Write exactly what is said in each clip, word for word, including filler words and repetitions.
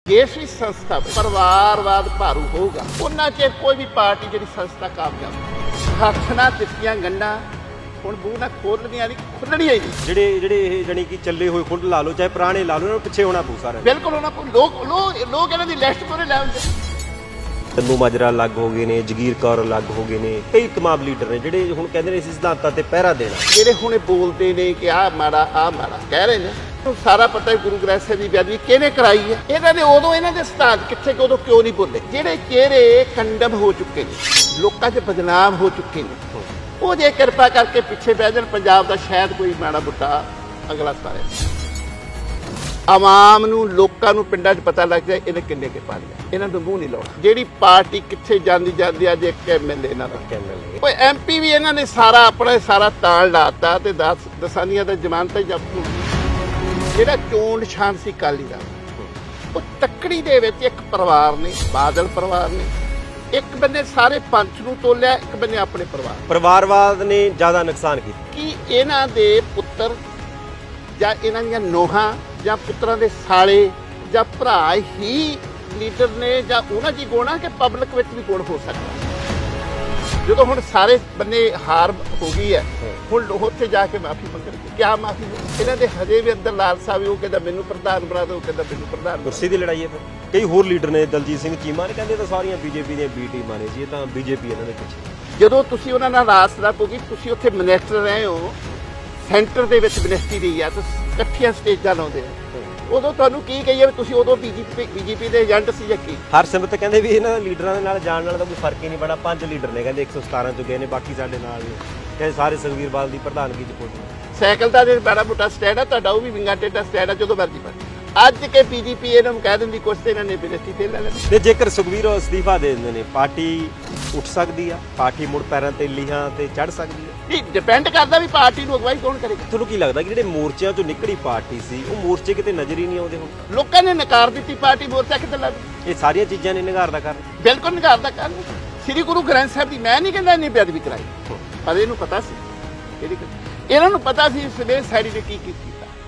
ਜਿਸ ਵੀ ਸੰਸਥਾ ਪਰਿਵਾਰਵਾਦ ਭਾਰੂ ਹੋਊਗਾ ਉਹਨਾਂ ਚਿਰ ਕੋਈ ਵੀ ਪਾਰਟੀ ਜਿਹੜੀ ਸੰਸਥਾ ਕਾਮਯਾਬ ਹੱਥ ਨਾਲ ਦਿੱਤੀਆਂ ਗੰਢਾਂ ਹੁਣ ਬੂਹ ਨਾ ਖੋਲਣੀਆਂ ਨਹੀਂ ਖੁੱਲਣੀਆਂ ਹੀ ਨਹੀਂ। ਜਿਹੜੇ ਜਿਹੜੇ ਇਹ ਜਾਨੀ ਕਿ ਚੱਲੇ ਹੋਏ ਖੁੱਲ ਲਾ ਲਓ ਚਾਹੇ ਪੁਰਾਣੇ ਲਾ ਲਓ ਇਹਨਾਂ ਨੂੰ ਪਿੱਛੇ ਹੋਣਾ ਪਊ ਸਾਰਿਆਂ ਨੂੰ। ਬਿਲਕੁਲ ਉਹਨਾਂ ਕੋਲ ਲੋਕ ਲੋਕ ਲੋਕ ਇਹਨਾਂ ਦੀ ਲਿਸਟ ਪੂਰੇ ਲੈ ਆਉਂਦੇ। ਤੰਨੂ ਮਾਜਰਾ ਅਲੱਗ ਹੋ ਗਏ ਨੇ, ਜਗੀਰ ਕੌਰ ਅਲੱਗ ਹੋ ਗਏ ਨੇ, ਕਈ ਕਮਾਬ ਲੀਡਰ ਨੇ ਜਿਹੜੇ ਹੁਣ ਕਹਿੰਦੇ ਨੇ ਅਸੀਂ ਸਿਧਾਂਤਾਂ ਤੇ ਪਹਿਰਾ ਦੇਣਾ। ਜਿਹੜੇ ਹੁਣ ਬੋਲਦੇ ਨੇ ਕਿ ਆਹ ਮਾੜਾ ਆਹ ਮਾੜਾ ਕਹਿ ਰਹੇ ਨੇ ਸਾਰਾ ਪਤਾ ਹੈ ਗੁਰੂ ਗ੍ਰੰਥ ਸਾਹਿਬ ਦੀ ਬੇਅਦਬੀ ਕਿਹਨੇ ਕਰਾਈ ਹੈ। ਇਹਨਾਂ ਦੇ ਉਦੋਂ ਇਹਨਾਂ ਦੇ ਸਿਧਾਂਤ ਕਿੱਥੇ ਕਿ ਉਦੋਂ ਕਿਉਂ ਨਹੀਂ ਬੋਲੇ। ਜਿਹੜੇ ਚਿਹਰੇ ਕੰਡਮ ਹੋ ਚੁੱਕੇ ਨੇ ਲੋਕਾਂ 'ਚ ਬਦਨਾਮ ਹੋ ਚੁੱਕੇ ਨੇ ਉਹ ਜੇ ਕਿਰਪਾ ਕਰਕੇ ਪਿੱਛੇ ਬਹਿ ਜਾਣ ਪੰਜਾਬ ਦਾ ਸ਼ਾਇਦ ਕੋਈ ਮਾੜਾ ਬੁੱਟਾ ਅਗਲਾ ਸਾਰੇ ਆਵਾਮ ਨੂੰ ਲੋਕਾਂ ਨੂੰ ਪਿੰਡਾਂ 'ਚ ਪਤਾ ਲੱਗ ਜਾਏ ਇਹਨੇ ਕਿੰਨੇ ਕੇ ਪਾ ਲਿਆ। ਇਹਨਾਂ ਨੂੰ ਮੂੰਹ ਨਹੀਂ ਲਾਉਣਾ। ਜਿਹੜੀ ਪਾਰਟੀ ਕਿੱਥੇ ਜਾਂਦੀ ਜਾਂਦੀ ਅੱਜ ਇੱਕ ਐਮ ਐਲ ਏ ਇਹਨਾਂ ਦਾ ਕੋਈ ਐਮ ਪੀ ਵੀ ਇਹਨਾਂ ਨੇ ਸਾਰਾ ਆਪਣਾ ਸਾਰਾ ਤਾਲ ਲਾਤਾ ਤੇ ਦਸ ਦਸਾਨੀਆਂ ਦਾ ਜ਼ਮਾਨਤ ਜ਼ਬਤ ਨੂੰ ਜਿਹੜਾ ਚੋਣ ਨਿਸ਼ਾਨ ਸੀ ਅਕਾਲੀ ਦਾ ਉਹ ਤੱਕੜੀ ਦੇ ਵਿੱਚ ਇੱਕ ਪਰਿਵਾਰ ਨੇ ਬਾਦਲ ਪਰਿਵਾਰ ਨੇ ਇੱਕ ਬੰਨੇ ਸਾਰੇ ਪੰਚ ਨੂੰ ਤੋਲਿਆ ਇੱਕ ਬੰਨੇ ਆਪਣੇ ਪਰਿਵਾਰ ਪਰਿਵਾਰਵਾਦ ਨੇ ਜ਼ਿਆਦਾ ਨੁਕਸਾਨ ਕੀਤਾ ਕਿ ਇਹਨਾਂ ਦੇ ਪੁੱਤਰ ਜਾਂ ਇਹਨਾਂ ਦੀਆਂ ਨੋਹਾਂ ਜਾਂ ਪੁੱਤਰਾਂ ਦੇ ਸਾਲੇ ਜਾਂ ਭਰਾ ਹੀ ਲੀਡਰ ਨੇ ਜਾਂ ਉਹਨਾਂ ਦੀ ਗੁਣਾ ਕਿ ਪਬਲਿਕ ਵਿੱਚ ਵੀ ਗੁਣ ਹੋ ਸਕਦਾ। ਜਦੋਂ ਹੁਣ ਸਾਰੇ ਬੰਨੇ ਹਾਰ ਹੋ ਗਈ ਹੈ ਹੁਣ ਉੱਥੇ ਜਾ ਕੇ ਮਾਫੀ ਮੰਗਣਗੇ। ਕਿਆ ਮਾਫੀ ਇਹਨਾਂ ਦੇ ਹਜੇ ਵੀ ਅੰਦਰ ਲਾਲਸਾ ਵੀ ਉਹ ਕਹਿੰਦਾ ਮੈਨੂੰ ਪ੍ਰਧਾਨ ਬਣਾ ਦਿਓ ਕਹਿੰਦਾ ਮੈਨੂੰ ਪ੍ਰਧਾਨ ਕੁਰਸੀ ਦੀ ਲੜਾਈ ਹੈ। ਫਿਰ ਕਈ ਹੋਰ ਲੀਡਰ ਨੇ ਦਲਜੀਤ ਸਿੰਘ ਚੀਮਾ ਨੇ ਕਹਿੰਦੇ ਤਾਂ ਸਾਰੀਆਂ ਬੀਜੇਪੀ ਦੀਆਂ ਬੀ ਟੀਮਾਂ ਨੇ ਜੀ ਇਹ ਤਾਂ ਬੀਜੇਪੀ ਇਹਨਾਂ ਦੇ ਪਿੱਛੇ। ਜਦੋਂ ਤੁਸੀਂ ਉਹਨਾਂ ਨਾਲ ਰਾਸ ਰੱਖੋਗੇ ਤੁਸੀਂ ਉੱਥੇ ਮਿਨਿਸਟਰ ਰਹੇ ਹੋ ਸੈਂਟਰ ਦੇ ਵਿੱਚ ਮਿਨਿਸਟਰੀ ਰਹੀ ਆ ਤੁਸੀਂ ਇਕੱਠੀਆਂ ਸਟੇਜਾਂ ਲਾਉਂਦੇ ਹੋ ਉਦੋਂ ਤੁਹਾਨੂੰ ਕੀ ਕਹੀਏ ਵੀ ਤੁਸੀਂ ਉਦੋਂ ਬੀਜੇਪੀ ਬੀਜੇਪੀ ਦੇ ਏਜੰਟ ਸੀ ਜਾਂ ਕੀ। ਹਰਸਿਮਰਤ ਕਹਿੰਦੇ ਵੀ ਇਹਨਾਂ ਲੀਡਰਾਂ ਦੇ ਨਾਲ ਜਾਣ ਨਾਲ ਤਾਂ ਕੋਈ ਫਰਕ ਹੀ ਨਹੀਂ ਪੈਣਾ। ਪੰਜ ਲੀਡਰ ਨੇ ਕਹਿੰਦੇ ਇੱਕ ਸੌ ਸਤਾਰਾਂ ਚ ਗਏ ਨੇ ਬਾਕੀ ਸਾਡੇ ਨਾਲ ਨੇ ਕਹਿੰਦੇ ਸਾਰੇ ਸੁਖਬੀਰ ਬਾਦਲ ਦੀ ਪ੍ਰਧਾਨਗੀ ਚ ਪਹੁੰਚੇ। ਸਾਈਕਲ ਦਾ ਜਿਹੜਾ ਬੜਾ ਮੋਟਾ ਸਟੈਂਡ ਆ ਤੁਹਾਡਾ ਉਹ ਵੀ ਵਿੰਗਾ ਟੇਡਾ ਸਟੈਂਡ ਆ ਜਦੋਂ ਮਰਜ਼ੀ ਪਰ ਅੱਜ ਕੇ ਬੀਜੇਪੀ ਇਹਨਾਂ ਨੂੰ ਕਹਿ ਦਿੰਦੀ ਕੁਛ ਤੇ ਇਹਨਾਂ ਨੇ ਮਿਨਿਸਟਰੀ ਤੇ ਲੈ ਲੈਣੀ। ਤੇ ਜੇਕਰ ਸੁਖਬੀਰ ਅਸਤੀਫਾ ਦੇ ਦਿੰਦੇ ਨੇ ਪਾਰਟੀ ਉੱਠ ਸਕਦੀ ਆ ਪਾਰਟੀ ਮੁੜ ਪੈਰਾਂ ਤੇ ਲੀਹਾਂ ਤੇ ਚੜ ਸਕਦੀ ਆ। ਇਹ ਡਿਪੈਂਡ ਕਰਦਾ ਵੀ ਪਾਰਟੀ ਨੂੰ ਅਗਵਾਈ ਕੌਣ ਕਰੇਗਾ। ਤੁਹਾਨੂੰ ਕੀ ਲੱਗਦਾ ਕਿ ਜਿਹੜੇ ਮੋਰਚਿਆਂ ਚੋਂ ਨਿਕਲੀ ਪਾਰਟੀ ਸੀ ਉਹ ਮੋਰਚੇ ਕਿਤੇ ਨਜ਼ਰ ਹੀ ਨਹੀਂ ਆਉਂਦੇ ਹੁਣ। ਲੋਕਾਂ ਨੇ ਨਕਾਰ ਦਿੱਤੀ ਪਾਰਟੀ ਮੋਰਚਾ ਕਿਤੇ ਲੱਗ ਇਹ ਸਾਰੀਆਂ ਚੀਜ਼ਾਂ ਨੇ ਨਿਗਾਰਦਾ ਕਰਨ ਬਿਲਕੁਲ ਨਿਗਾਰਦਾ ਕਰਨ। ਸ੍ਰੀ ਗੁਰੂ ਗ੍ਰੰਥ ਸਾਹਿਬ ਦੀ ਮੈਂ ਨਹੀਂ ਕਹਿੰਦਾ ਇੰਨੀ ਬੇਅਦਬੀ ਕਰਾਈ ਪਰ ਇਹਨੂੰ ਪਤਾ ਸੀ ਇਹਦੀ ਇਹਨਾਂ ਨੂੰ ਪਤਾ ਸੀ ਸਵੇਰ ਸਾਈਡ ਨੇ ਕੀ ਕੀਤਾ।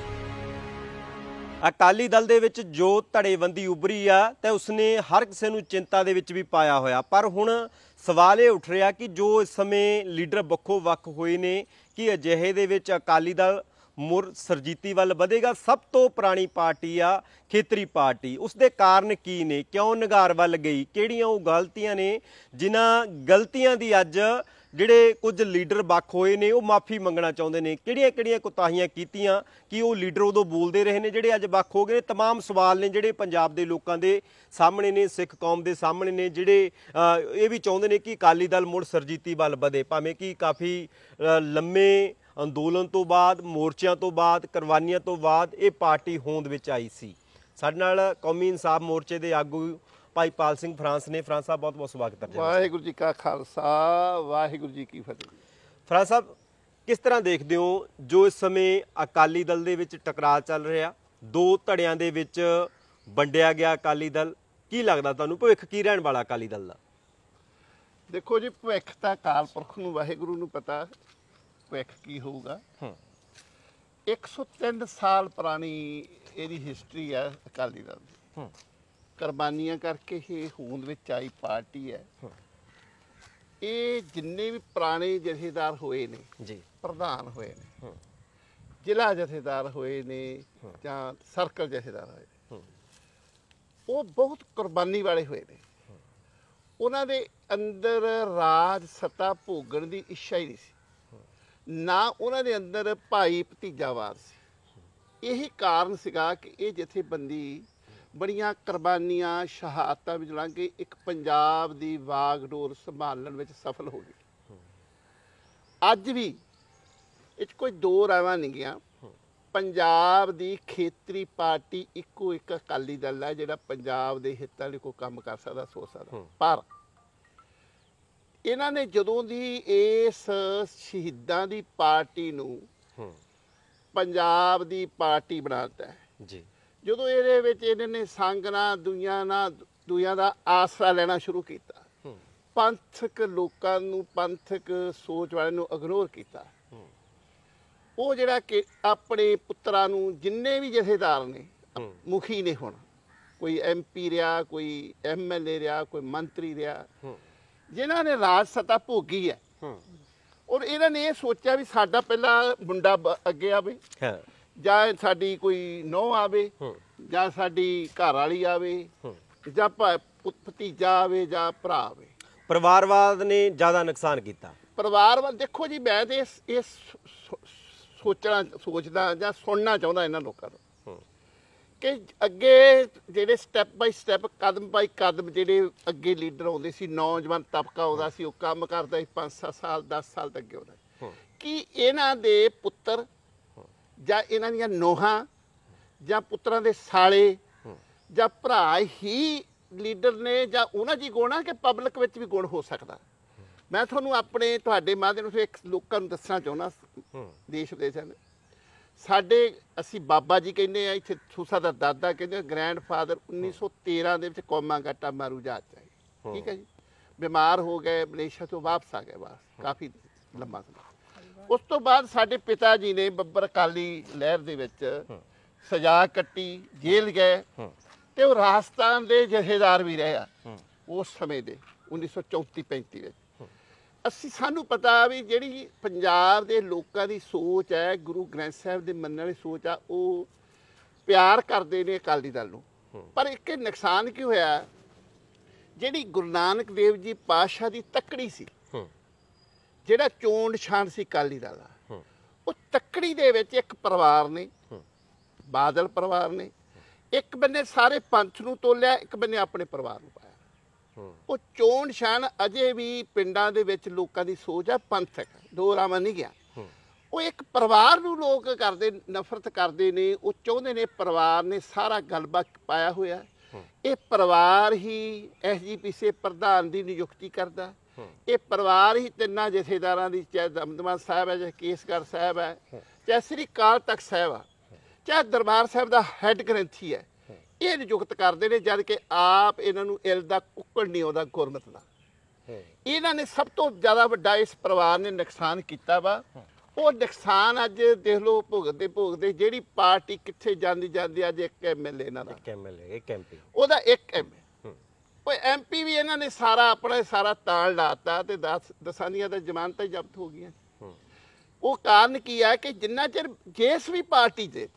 ਅਕਾਲੀ ਦਲ ਦੇ ਵਿੱਚ ਜੋ ਧੜੇਬੰਦੀ ਉਭਰੀ ਆ ਤੇ ਉਸਨੇ ਹਰ ਕਿਸੇ ਨੂੰ ਚਿੰਤਾ ਦੇ ਵਿੱਚ ਵੀ ਪਾਇਆ ਹੋਇਆ ਪਰ ਹੁਣ ਸਵਾਲ ਇਹ ਉੱਠ ਰਿਹਾ ਕਿ ਜੋ ਇਸ ਸਮੇਂ ਲੀਡਰ ਵੱਖੋ ਵੱਖ ਹੋਏ ਨੇ ਕਿ ਅਜਿਹੇ ਦੇ ਵਿੱਚ ਅਕਾਲੀ ਦਲ ਮੁੜ ਸਰਜੀਤੀ ਵੱਲ ਵਧੇਗਾ। ਸਭ ਤੋਂ ਪੁਰਾਣੀ ਪਾਰਟੀ ਆ ਖੇਤਰੀ ਪਾਰਟੀ ਉਸ ਦੇ ਕਾਰਨ ਕੀ ਨੇ ਕਿਉਂ ਨਿਗਾਰ ਵੱਲ ਗਈ ਕਿਹੜੀਆਂ ਉਹ ਗਲਤੀਆਂ ਨੇ ਜਿਨ੍ਹਾਂ ਗਲਤੀਆਂ ਦੀ ਅੱਜ ਜਿਹੜੇ ਕੁਝ ਲੀਡਰ ਵੱਖ ਹੋਏ ਨੇ ਉਹ ਮਾਫੀ ਮੰਗਣਾ ਚਾਹੁੰਦੇ ਨੇ ਕਿਹੜੀਆਂ ਕਿਹੜੀਆਂ ਕੁਤਾਹੀਆਂ ਕੀਤੀਆਂ ਕਿ ਉਹ ਲੀਡਰ ਉਦੋਂ ਬੋਲਦੇ ਰਹੇ ਨੇ ਜਿਹੜੇ ਅੱਜ ਵੱਖ ਹੋ ਗਏ ਨੇ। ਤਮਾਮ ਸਵਾਲ ਨੇ ਜਿਹੜੇ ਪੰਜਾਬ ਦੇ ਲੋਕਾਂ ਦੇ ਸਾਹਮਣੇ ਨੇ ਸਿੱਖ ਕੌਮ ਦੇ ਸਾਹਮਣੇ ਨੇ ਜਿਹੜੇ ਇਹ ਵੀ ਚਾਹੁੰਦੇ ਨੇ ਕਿ ਅਕਾਲੀ ਦਲ ਮੁੜ ਸਰਜੀਤੀ ਵੱਲ ਵਧੇ ਭਾਵੇਂ ਕਿ ਕਾਫੀ ਲੰਮੇ ਅੰਦੋਲਨ ਤੋਂ ਬਾਅਦ ਮੋਰਚਿਆਂ ਤੋਂ ਬਾਅਦ ਕੁਰਬਾਨੀਆਂ ਤੋਂ ਬਾਅਦ ਇਹ ਪਾਰਟੀ ਹੋਂਦ ਵਿੱਚ ਆਈ ਸੀ। ਸਾਡੇ ਨਾਲ ਕੌਮੀ ਇਨਸਾਫ ਮੋਰਚੇ ਦੇ ਆਗੂ ਭਾਈ ਪਾਲ ਸਿੰਘ ਫਰਾਂਸ ਨੇ। ਫਰਾਂਸ ਸਾਹਿਬ ਬਹੁਤ ਬਹੁਤ ਸਵਾਗਤ ਹੈ। ਵਾਹਿਗੁਰੂ ਜੀ ਕਾ ਖਾਲਸਾ ਵਾਹਿਗੁਰੂ ਜੀ ਕੀ ਫਤਿਹ। ਫਰਾਂਸ ਸਾਹਿਬ ਕਿਸ ਤਰ੍ਹਾਂ ਦੇਖਦੇ ਹੋ ਜੋ ਇਸ ਸਮੇਂ ਅਕਾਲੀ ਦਲ ਦੇ ਵਿੱਚ ਟਕਰਾਅ ਚੱਲ ਰਿਹਾ ਦੋ ਧੜਿਆਂ ਦੇ ਵਿੱਚ ਵੰਡਿਆ ਗਿਆ ਅਕਾਲੀ ਦਲ ਕੀ ਲੱਗਦਾ ਤੁਹਾਨੂੰ ਭਵਿੱਖ ਕੀ ਰਹਿਣ ਵਾਲਾ ਅਕਾਲੀ ਦਲ ਦਾ? ਦੇਖੋ ਜੀ ਭਵਿੱਖ ਤਾਂ ਅਕਾਲ ਪੁਰਖ ਨੂੰ ਵਾਹਿਗੁਰੂ ਨੂੰ ਪਤਾ ਭਵਿੱਖ ਕੀ ਹੋਊਗਾ। ਇੱਕ ਸੌ ਤਿੰਨ ਸਾਲ ਪੁਰਾਣੀ ਇਹਦੀ ਹਿਸਟਰੀ ਹੈ ਅਕਾਲੀ ਦਲ ਦੀ ਕੁਰਬਾਨੀਆਂ ਕਰਕੇ ਇਹ ਹੋਂਦ ਵਿੱਚ ਆਈ ਪਾਰਟੀ ਹੈ। ਇਹ ਜਿੰਨੇ ਵੀ ਪੁਰਾਣੇ ਜਥੇਦਾਰ ਹੋਏ ਨੇ ਜੀ ਪ੍ਰਧਾਨ ਹੋਏ ਨੇ ਜ਼ਿਲ੍ਹਾ ਜਥੇਦਾਰ ਹੋਏ ਨੇ ਜਾਂ ਸਰਕਲ ਜਥੇਦਾਰ ਹੋਏ ਨੇ ਉਹ ਬਹੁਤ ਕੁਰਬਾਨੀ ਵਾਲੇ ਹੋਏ ਨੇ। ਉਹਨਾਂ ਦੇ ਅੰਦਰ ਰਾਜ ਸੱਤਾ ਭੋਗਣ ਦੀ ਇੱਛਾ ਹੀ ਨਹੀਂ ਸੀ ਨਾ ਉਹਨਾਂ ਦੇ ਅੰਦਰ ਭਾਈ ਭਤੀਜਾਵਾਦ ਸੀ। ਇਹੀ ਕਾਰਨ ਸੀਗਾ ਕਿ ਇਹ ਜਥੇਬੰਦੀ ਬੜੀਆਂ ਕੁਰਬਾਨੀਆਂ ਸ਼ਹਾਦਤਾਂ ਵਿੱਚ ਲੰਘ ਕੇ ਇੱਕ ਪੰਜਾਬ ਦੀ ਵਾਗਡੋਰ ਸੰਭਾਲਣ ਵਿੱਚ ਸਫਲ ਹੋ ਗਈ। ਅੱਜ ਵੀ ਇਹ 'ਚ ਕੋਈ ਦੋ ਰਾਵਾਂ ਨਹੀਂ ਗਿਆ ਪੰਜਾਬ ਦੀ ਖੇਤਰੀ ਪਾਰਟੀ ਇੱਕੋ ਇੱਕ ਅਕਾਲੀ ਦਲ ਹੈ ਜਿਹੜਾ ਪੰਜਾਬ ਦੇ ਹਿੱਤਾਂ ਲਈ ਕੋਈ ਕੰਮ ਕਰ ਸਕਦਾ ਸੋਚ ਸਕਦਾ। ਪਰ ਇਹਨਾਂ ਨੇ ਜਦੋਂ ਦੀ ਇਸ ਸ਼ਹੀਦਾਂ ਦੀ ਪਾਰਟੀ ਨੂੰ ਪੰਜਾਬ ਦੀ ਪਾਰਟੀ ਬਣਾ ਦਿੱਤਾ ਜੀ ਜਦੋਂ ਇਹਦੇ ਵਿੱਚ ਇਹਨਾਂ ਨੇ ਸੰਗ ਨਾਲ ਦੁਨੀਆਂ ਨਾਲ ਦੁਨੀਆਂ ਦਾ ਆਸਰਾ ਲੈਣਾ ਸ਼ੁਰੂ ਕੀਤਾ ਪੰਥਕ ਲੋਕਾਂ ਨੂੰ ਪੰਥਕ ਸੋਚ ਵਾਲਿਆਂ ਨੂੰ ਇਗਨੋਰ ਕੀਤਾ ਉਹ ਜਿਹੜਾ ਕਿ ਆਪਣੇ ਪੁੱਤਰਾਂ ਨੂੰ ਜਿੰਨੇ ਵੀ ਜਥੇਦਾਰ ਨੇ ਮੁਖੀ ਨੇ ਹੁਣ ਕੋਈ ਐਮ ਪੀ ਰਿਹਾ, ਕੋਈ ਐਮ ਐਲ ਏ ਰਿਹਾ, ਕੋਈ ਮੰਤਰੀ ਰਿਹਾ, ਜਿਨ੍ਹਾਂ ਨੇ ਰਾਜ ਸੱਤਾ ਭੋਗੀ ਹੈ ਔਰ ਇਹਨਾਂ ਨੇ ਇਹ ਸੋਚਿਆ ਵੀ ਸਾਡਾ ਪਹਿਲਾਂ ਮੁੰਡਾ ਬ- ਅੱਗੇ ਆਵੇ ਜਾਂ ਸਾਡੀ ਕੋਈ ਨੂੰਹ ਆਵੇ ਜਾਂ ਸਾਡੀ ਘਰ ਵਾਲੀ ਆਵੇ ਜਾਂ ਭ- ਪੁੱਤ ਭਤੀਜਾ ਆਵੇ ਜਾਂ ਭਰਾ ਆਵੇ। ਪਰਿਵਾਰਵਾਦ ਨੇ ਜ਼ਿਆਦਾ ਨੁਕਸਾਨ ਕੀਤਾ। ਪਰਿਵਾਰ ਵੱਲ ਦੇਖੋ ਜੀ, ਮੈਂ ਤੇ ਇਸ ਇਸ ਸੋ- ਸੋਚਣਾ ਸੋਚਦਾ ਜਾਂ ਸੁਣਨਾ ਚਾਹੁੰਦਾ ਇਹਨਾਂ ਲੋਕਾਂ ਨੂੰ ਕਿ ਅੱਗੇ ਜਿਹੜੇ ਸਟੈਪ ਬਾਈ ਸਟੈਪ ਕਦਮ ਬਾਈ ਕਦਮ ਜਿਹੜੇ ਅੱਗੇ ਲੀਡਰ ਆਉਂਦੇ ਸੀ, ਨੌਜਵਾਨ ਤਬਕਾ ਆਉਂਦਾ ਸੀ, ਉਹ ਕੰਮ ਕਰਦਾ ਸੀ ਪੰਜ ਸੱਤ ਸਾਲ ਦਸ ਸਾਲ ਤੱਕ ਅੱਗੇ ਆਉਂਦਾ, ਕਿ ਇਹਨਾਂ ਦੇ ਪੁੱਤਰ ਜਾਂ ਇਹਨਾਂ ਦੀਆਂ ਨੋਹਾਂ ਜਾਂ ਪੁੱਤਰਾਂ ਦੇ ਸਾਲੇ ਜਾਂ ਭਰਾ ਹੀ ਲੀਡਰ ਨੇ ਜਾਂ ਉਹਨਾਂ 'ਚ ਹੀ ਗੁਣ ਆ ਕਿ ਪਬਲਿਕ ਵਿੱਚ ਵੀ ਗੁਣ ਹੋ ਸਕਦਾ। ਮੈਂ ਤੁਹਾਨੂੰ ਆਪਣੇ ਤੁਹਾਡੇ ਮਾਧਿਅਮ ਤੋਂ ਇੱਕ ਲੋਕਾਂ ਨੂੰ ਦੱਸਣਾ ਚਾਹੁੰਦਾ, ਦੇਸ਼ ਵਿਦੇਸ਼ਾਂ ਦੇ ਸਾਡੇ ਅਸੀਂ ਬਾਬਾ ਜੀ ਕਹਿੰਦੇ ਆ, ਇੱਥੇ ਸੂਸਾ ਦਾ ਦਾਦਾ ਕਹਿੰਦੇ ਗ੍ਰੈਂਡ ਫਾਦਰ ਉੱਨੀ ਸੌ ਤੇਰਾਂ ਦੇ ਵਿੱਚ ਕੌਮਾਂ ਗਾਟਾ ਮਾਰੂ ਜਹਾਜ਼ 'ਚ ਆਏ, ਠੀਕ ਹੈ ਜੀ, ਬਿਮਾਰ ਹੋ ਗਏ, ਮਲੇਸ਼ੀਆ ਤੋਂ ਵਾਪਸ ਆ ਗਏ, ਬਸ ਕਾਫੀ ਲੰਮਾ ਸਮਾਂ। ਉਸ ਤੋਂ ਬਾਅਦ ਸਾਡੇ ਪਿਤਾ ਜੀ ਨੇ ਬੱਬਰ ਅਕਾਲੀ ਲਹਿਰ ਦੇ ਵਿੱਚ ਸਜ਼ਾ ਕੱਟੀ, ਜੇਲ੍ਹ ਗਏ ਤੇ ਉਹ ਰਾਜਸਥਾਨ ਦੇ ਜਥੇਦਾਰ ਵੀ ਰਹੇ ਆ ਉਸ ਸਮੇਂ ਦੇ ਉੱਨੀ ਸੌ ਚੌਂਤੀ ਪੈਂਤੀ ਵਿੱਚ। ਅਸੀਂ ਸਾਨੂੰ ਪਤਾ ਵੀ ਜਿਹੜੀ ਪੰਜਾਬ ਦੇ ਲੋਕਾਂ ਦੀ ਸੋਚ ਹੈ, ਗੁਰੂ ਗ੍ਰੰਥ ਸਾਹਿਬ ਦੇ ਮੰਨਣ ਵਾਲੀ ਸੋਚ ਆ, ਉਹ ਪਿਆਰ ਕਰਦੇ ਨੇ ਅਕਾਲੀ ਦਲ ਨੂੰ। ਪਰ ਇੱਕ ਨੁਕਸਾਨ ਕੀ ਹੋਇਆ, ਜਿਹੜੀ ਗੁਰੂ ਨਾਨਕ ਦੇਵ ਜੀ ਪਾਤਸ਼ਾਹ ਦੀ ਤੱਕੜੀ ਸੀ, ਜਿਹੜਾ ਚੋਣ ਨਿਸ਼ਾਨ ਸੀ ਅਕਾਲੀ ਦਲ ਦਾ, ਉਹ ਤੱਕੜੀ ਦੇ ਵਿੱਚ ਇੱਕ ਪਰਿਵਾਰ ਨੇ, ਬਾਦਲ ਪਰਿਵਾਰ ਨੇ, ਇੱਕ ਬੰਨੇ ਸਾਰੇ ਪੰਥ ਨੂੰ ਤੋਲਿਆ, ਇੱਕ ਬੰਨੇ ਆਪਣੇ ਪਰਿਵਾਰ ਨੂੰ ਪਾਇਆ। ਉਹ ਚੋਣ ਨਿਸ਼ਾਨ ਅਜੇ ਵੀ ਪਿੰਡਾਂ ਦੇ ਵਿੱਚ ਲੋਕਾਂ ਦੀ ਸੋਚ ਆ ਪੰਥਕ, ਦੋ ਰਾਵਾਂ ਨਹੀਂ ਗਿਆ। ਉਹ ਇੱਕ ਪਰਿਵਾਰ ਨੂੰ ਲੋਕ ਕਰਦੇ ਨਫ਼ਰਤ ਕਰਦੇ ਨੇ, ਉਹ ਚਾਹੁੰਦੇ ਨੇ ਪਰਿਵਾਰ ਨੇ ਸਾਰਾ ਗਲਬਾ ਪਾਇਆ ਹੋਇਆ, ਇਹ ਪਰਿਵਾਰ ਹੀ ਐਸ ਜੀ ਪੀ ਸੀ ਪ੍ਰਧਾਨ ਦੀ ਨਿਯੁਕਤੀ ਕਰਦਾ, ਇਹ ਪਰਿਵਾਰ ਹੀ ਤਿੰਨਾਂ ਜਥੇਦਾਰਾਂ ਦੀ, ਚਾਹੇ ਦਮਦਮਾ ਸਾਹਿਬ ਹੈ, ਚਾਹੇ ਕੇਸਗੜ੍ਹ ਸਾਹਿਬ ਹੈ, ਚਾਹੇ ਸ੍ਰੀ ਅਕਾਲ ਤਖਤ ਸਾਹਿਬ ਆ, ਚਾਹੇ ਦਰਬਾਰ ਸਾਹਿਬ ਦਾ ਹੈੱਡ ਗ੍ਰੰਥੀ ਹੈ, ਇਹ ਨਿਯੁਕਤ ਕਰਦੇ ਨੇ, ਜਦ ਕਿ ਆਪ ਇਹਨਾਂ ਨੂੰ ਇਲ ਦਾ ਕੁੱਕੜ ਨਹੀਂ ਆਉਂਦਾ ਗੁਰਮਤ ਦਾ। ਇਹਨਾਂ ਨੇ ਸਭ ਤੋਂ ਜ਼ਿਆਦਾ ਵੱਡਾ ਇਸ ਪਰਿਵਾਰ ਨੇ ਨੁਕਸਾਨ ਕੀਤਾ ਵਾ। ਉਹ ਨੁਕਸਾਨ ਅੱਜ ਦੇਖ ਲਓ ਭੁਗਤਦੇ ਭੁਗਤਦੇ ਜਿਹੜੀ ਪਾਰਟੀ ਕਿੱਥੇ ਜਾਂਦੀ ਜਾਂਦੀ, ਅੱਜ ਇੱਕ ਐਮ ਐਲ ਏ ਇਹਨਾਂ ਦਾ, ਇੱਕ ਐਮ ਐਲ ਏ, ਇੱਕ ਐਮ ਪੀ, ਉਹਦਾ ਇੱਕ ਐਮ ਏ, ਉਹ ਐਮ ਪੀ ਵੀ ਇਹਨਾਂ ਨੇ ਸਾਰਾ ਆਪਣਾ ਸਾਰਾ ਤਾਲ ਲਾਤਾ ਤੇ ਦਸ ਦਸਾਂ ਦੀਆਂ ਤਾਂ ਜ਼ਮਾਨਤਾਂ ਹੀ ਜ਼ਬਤ ਹੋ ਗਈਆਂ। ਉਹ ਕਾਰਨ ਕੀ ਹੈ ਕਿ ਜਿੰਨਾ ਚਿਰ ਜਿਸ ਵੀ ਪਾਰਟੀ ਦੇ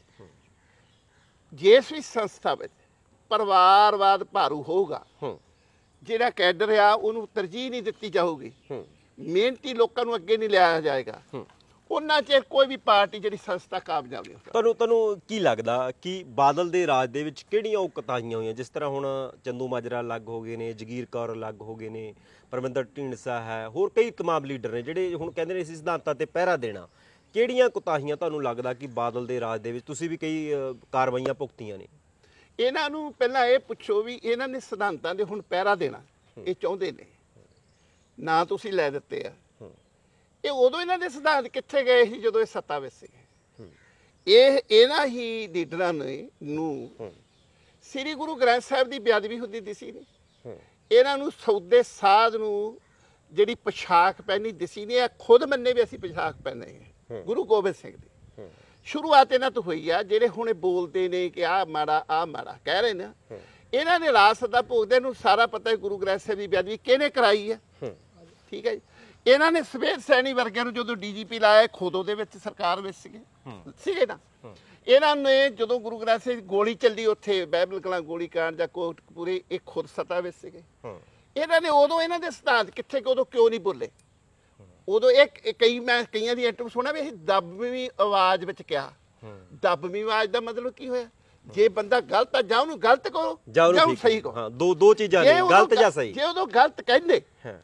ਜਿਸ ਵੀ ਸੰਸਥਾ ਵਿੱਚ ਪਰਿਵਾਰਵਾਦ ਭਾਰੂ ਹੋਊਗਾ, ਜਿਹੜਾ ਕੈਡਰ ਆ ਉਹਨੂੰ ਤਰਜੀਹ ਨਹੀਂ ਦਿੱਤੀ ਜਾਊਗੀ, ਮਿਹਨਤੀ ਲੋਕਾਂ ਨੂੰ ਅੱਗੇ ਨਹੀਂ ਲਿਆਇਆ ਜਾਏਗਾ, ਉਹਨਾਂ ਚਿਰ ਕੋਈ ਵੀ ਪਾਰਟੀ ਜਿਹੜੀ ਸੰਸਥਾ ਕਾਮਯਾਬ ਨਹੀਂ ਹੋ ਸਕਦੀ। ਤੁਹਾਨੂੰ ਤੁਹਾਨੂੰ ਕੀ ਲੱਗਦਾ ਕਿ ਬਾਦਲ ਦੇ ਰਾਜ ਦੇ ਵਿੱਚ ਕਿਹੜੀਆਂ ਉਹ ਕੁਤਾਹੀਆਂ ਹੋਈਆਂ, ਜਿਸ ਤਰ੍ਹਾਂ ਹੁਣ ਚੰਦੂ ਮਾਜਰਾ ਅਲੱਗ ਹੋ ਗਏ ਨੇ, ਜਗੀਰ ਕੌਰ ਅਲੱਗ ਹੋ ਗਏ ਨੇ, ਪਰਮਿੰਦਰ ਢੀਂਡਸਾ ਹੈ, ਹੋਰ ਕਈ ਤਮਾਮ ਲੀਡਰ ਨੇ ਜਿਹੜੇ ਹੁਣ ਕਹਿੰਦੇ ਨੇ ਇਸ ਸਿਧਾਂਤਾਂ ਤੇ ਪਹਿਰਾ ਦੇਣਾ, ਕਿਹੜੀਆਂ ਕੁਤਾਹੀਆਂ ਤੁਹਾਨੂੰ ਲੱਗਦਾ ਕਿ ਬਾਦਲ ਦੇ ਰਾਜ ਦੇ ਵਿੱਚ, ਤੁਸੀਂ ਵੀ ਕਈ ਕਾਰਵਾਈਆਂ ਭੁਗਤੀਆਂ ਨੇ, ਇਹਨਾਂ ਨੂੰ ਪਹਿਲਾਂ ਇਹ ਪੁੱਛੋ ਵੀ ਇਹਨਾਂ ਨੇ ਸਿਧਾਂਤਾਂ ਦੇ ਹੁਣ ਪਹਿਰਾ ਦੇਣਾ ਇਹ ਚਾਹੁੰਦੇ ਨੇ, ਨਾ ਤੁਸੀਂ ਲੈ ਦਿੱਤੇ ਆ, ਇਹ ਉਦੋਂ ਇਹਨਾਂ ਦੇ ਸਿਧਾਂਤ ਕਿੱਥੇ ਗਏ ਸੀ ਜਦੋਂ ਇਹ ਸੱਤਾ ਵਿੱਚ ਸੀਗੇ। ਇਹ ਇਹਨਾਂ ਹੀ ਲੀਡਰਾਂ ਨੇ ਨੂੰ ਸ੍ਰੀ ਗੁਰੂ ਗ੍ਰੰਥ ਸਾਹਿਬ ਦੀ ਬੇਅਦਬੀ ਹੁੰਦੀ ਦਿਸੀ ਨਹੀਂ, ਇਹਨਾਂ ਨੂੰ ਸੌਦੇ ਸਾਧ ਨੂੰ ਜਿਹੜੀ ਪੋਸ਼ਾਕ ਪਹਿਨੀ ਦਿਸੀ ਨਹੀਂ, ਇਹ ਖੁਦ ਮੰਨੇ ਵੀ ਅਸੀਂ ਪੋਸ਼ਾਕ ਪਹਿਨੇ ਹੈ ਗੁਰੂ ਗੋਬਿੰਦ ਸਿੰਘ ਦੀ। ਸ਼ੁਰੂਆਤ ਇਹਨਾਂ ਤੋਂ ਹੋਈ ਆ, ਜਿਹੜੇ ਹੁਣ ਬੋਲਦੇ ਨੇ ਕਿ ਆਹ ਮਾੜਾ ਆਹ ਮਾੜਾ ਕਹਿ ਰਹੇ ਨੇ, ਇਹਨਾਂ ਨੇ ਰਾਜ ਸੱਤਾ ਭੋਗਦੇ ਨੂੰ ਸਾਰਾ ਪਤਾ ਹੈ ਗੁਰੂ ਗ੍ਰੰਥ ਸਾਹਿਬ ਦੀ ਬੇਅਦਬੀ ਕਿਹਨੇ ਕਰਾਈ ਹੈ, ਠੀਕ ਹੈ ਜੀ। ਇਹਨਾਂ ਨੇ ਸਵੇਰ ਸੈਣੀ ਵਰਗਿਆਂ ਨੂੰ ਜਦੋਂ ਡੀ ਜੀ ਪੀ ਲਾਇਆ, ਖੁਦ ਉਹਦੇ ਵਿੱਚ ਸਰਕਾਰ ਵਿੱਚ ਸੀਗੇ ਸੀਗੇ ਨਾ। ਇਹਨਾਂ ਨੇ ਜਦੋਂ ਗੁਰੂ ਗ੍ਰੰਥ ਸਾਹਿਬ ਗੋਲੀ ਚੱਲੀ ਉੱਥੇ ਬਾਈਬਲ ਕਲਾਂ ਗੋਲੀ ਕਾਂਡ ਜਾਂ ਕੋਟਕਪੂਰੇ, ਇਹ ਖੁਦ ਸੱਤਾ ਵਿੱਚ ਸੀਗੇ। ਇਹਨਾਂ ਨੇ ਉਦੋਂ ਇਹਨਾਂ ਦੇ ਸਿਧਾਂਤ ਕਿੱਥੇ ਕਿ ਉਦੋਂ ਕਿਉਂ ਨਹੀਂ ਬੋਲੇ? ਉਦੋਂ ਇਹ ਕਈ ਮੈਂ ਕਈਆਂ ਦੀ ਇੰਟਰਵਿਊ ਸੁਣਿਆ ਵੀ ਅਸੀਂ ਦੱਬਵੀਂ ਆਵਾਜ਼ ਵਿੱਚ ਕਿਹਾ। ਦੱਬਵੀਂ ਆਵਾਜ਼ ਦਾ ਮਤਲਬ ਕੀ ਹੋਇਆ? ਜੇ ਬੰਦਾ ਗਲਤ ਆ ਜਾਂ ਉਹਨੂੰ ਗਲਤ ਕਰੋ ਜਾਂ ਉਹਨੂੰ ਸਹੀ ਕਰੋ। ਹਾਂ, ਦੋ ਦੋ ਚੀਜ਼ਾਂ ਨੇ, ਗਲਤ ਜਾਂ ਸਹੀ। ਜੇ ਉਦੋਂ ਗਲਤ ਕਹਿੰਦੇ